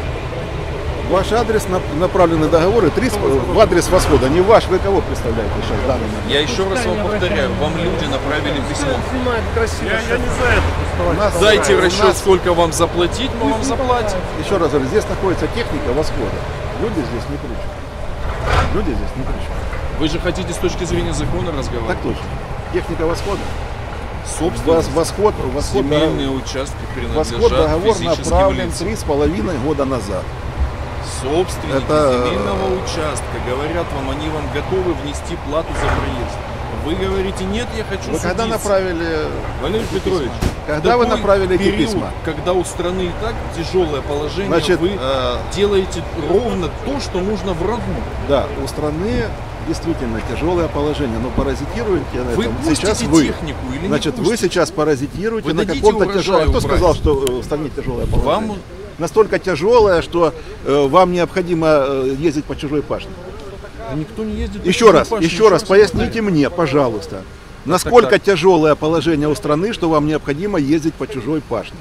B: В ваш адрес направлены договоры в адрес Восхода, не ваш. Вы кого представляете сейчас в данный момент?
F: Я еще раз вам повторяю, вам люди направили письмо.
A: Снимает красиво.
D: Я не за это.
B: У нас-
F: Дайте
B: у
F: расчет,
B: нас-
F: сколько вам заплатить, мы вам заплатим.
B: Еще раз говорю, здесь находится техника Восхода. Люди здесь не кричат. Люди здесь не кричат.
F: Вы же хотите с точки зрения закона разговаривать?
B: Так точно. Техника Восхода.
F: Собственно,
B: Восход
F: земельные участки
B: Восход
F: принадлежат
B: договор
F: физическим
B: направлен
F: лицам.
B: 3,5 года назад.
F: Собственники
B: Это-
F: земельного участка говорят вам, они вам готовы внести плату за проезд. Вы говорите, нет, я хочу
B: Вы когда
F: судиться.
B: направили...
F: Валерий Петрович,
B: Когда вы
F: такой
B: направили эти
F: период,
B: письма?
F: когда у страны и так тяжелое положение,
B: Значит,
F: вы делаете ровно то, что нужно врагу.
B: Да, у страны действительно тяжелое положение, но паразитируете на
F: Вы
B: этом
F: пустите
B: сейчас вы.
F: технику или
B: Значит,
F: не
B: вы
F: пустите?
B: сейчас паразитируете
F: Вы
B: на
F: дадите
B: каком-то
F: урожай
B: тяжелом... Кто
F: убрать?
B: сказал, что в стране тяжелое положение?
F: Вам-
B: Настолько тяжелое, что вам необходимо ездить по чужой пашне.
F: Никто не ездит.
B: Еще раз, поясните мне, пожалуйста, насколько
F: так.
B: тяжелое положение у страны, что вам необходимо ездить по чужой пашне.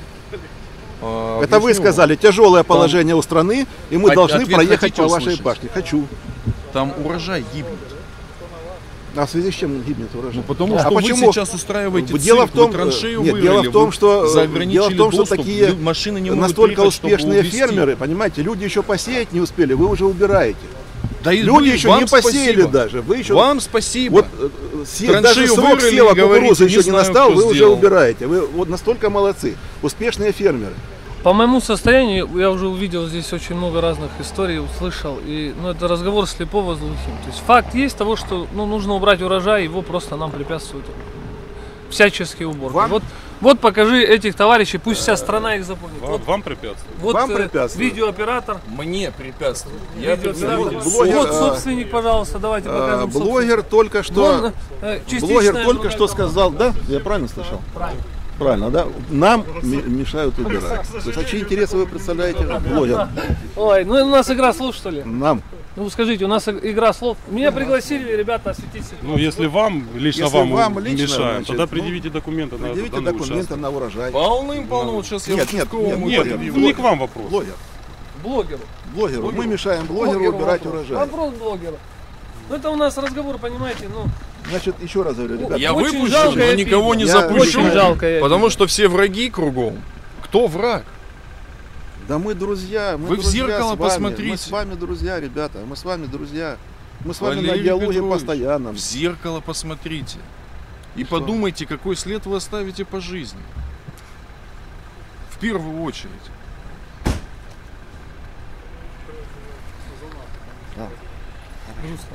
B: Это вы
F: Объясню.
B: сказали, тяжелое положение у страны, и мы должны
F: ответ
B: проехать
F: хотите
B: по вашей
F: услышать?
B: пашне. Хочу.
F: Там урожай гибнет.
B: А в связи с чем гибнет урожай?
F: Потому
B: А
F: что
B: почему?
F: вы сейчас устраиваете
B: Дело
F: цирк,
B: в том,
F: вы траншею
B: нет,
F: вырыли,
B: дело в том,
F: вы
B: что
F: заграничили доступ,
B: такие
F: машины не могут
B: настолько
F: приехать, чтобы
B: успешные
F: увезти.
B: фермеры, понимаете, люди еще посеять не успели, вы уже убираете.
F: Да и
B: Люди
F: вы-
B: еще
F: вам
B: не посеяли
F: спасибо.
B: даже. Вы еще
F: Вам спасибо.
B: вот
F: Траншею
B: даже срок
F: вырыли,
B: сева
F: говорите,
B: кукурузы
F: не
B: еще не
F: знаю,
B: настал,
F: кто
B: вы уже
F: сделал.
B: убираете. Вы вот настолько молодцы, успешные фермеры.
A: По моему состоянию, я уже увидел здесь очень много разных историй, услышал, и это разговор слепого с глухим. То есть факт есть того, что нужно убрать урожай, его просто нам препятствуют всяческие уборки. Вот покажи этих товарищей, пусть вся страна их запомнит.
D: Вам препятствует.
A: Вот
B: Вам препятствует.
A: видеооператор,
F: Мне препятствует. Я
A: видеооператор.
F: представитель.
B: блогер,
A: Вот собственник, пожалуйста, давайте покажем.
B: Блогер только что,
A: Вон, частичная
B: блогер только что
A: бригада.
B: сказал, да? Я правильно слышал?
A: Правильно.
B: Правильно, да? Нам мешают убирать. То есть, а чьи интересы вы представляете? Блогер.
A: Ой, ну у нас игра слов, что ли?
B: Нам.
A: Ну скажите, у нас игра слов. Меня пригласили ребята осветить ситуацию.
D: Ну, если вам, лично
B: Если вам лично,
D: мешаем,
B: значит,
D: тогда
B: ну,
D: предъявите документы на
B: Предъявите
D: данный
B: документы
D: участок.
B: на урожай.
F: Полным-полно. Вот сейчас я
B: Нет,
F: участковому
D: Нет,
F: предъявлю.
D: не к вам вопрос.
B: Блогер.
A: Блогеру.
B: Блогеру. Мы мешаем блогеру убирать
A: вопрос.
B: урожай.
A: Вопрос блогера. Ну это у нас разговор, понимаете,
B: Значит, еще раз говорю, ребята.
F: Я
A: Очень
F: выпущу,
A: жалко
F: но
A: и
F: никого не
B: обидно.
F: запущу.
A: Очень жалко и
F: Потому
A: обидно.
F: что все враги кругом. Кто враг?
B: Да мы друзья, мы
F: Вы в
B: друзья
F: зеркало
B: с вами.
F: посмотрите.
B: Мы с вами друзья, ребята, мы с вами друзья. Мы с вами на
F: Валерий
B: диалоге
F: Петрович,
B: постоянном.
F: В зеркало посмотрите. И
B: Что?
F: подумайте, какой след вы оставите по жизни. В первую очередь.
A: грустно.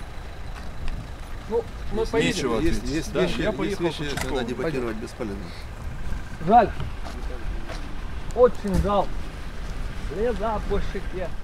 A: Ну, мы поедем.
F: Нечего
B: Есть,
F: ответить.
B: есть
F: Да,
B: вещи,
F: я
B: есть
F: поехал
B: вещи,
F: к
B: когда
F: участковому.
B: дебатировать бесполезно.
A: Жаль. Очень жаль. Слеза по щеке.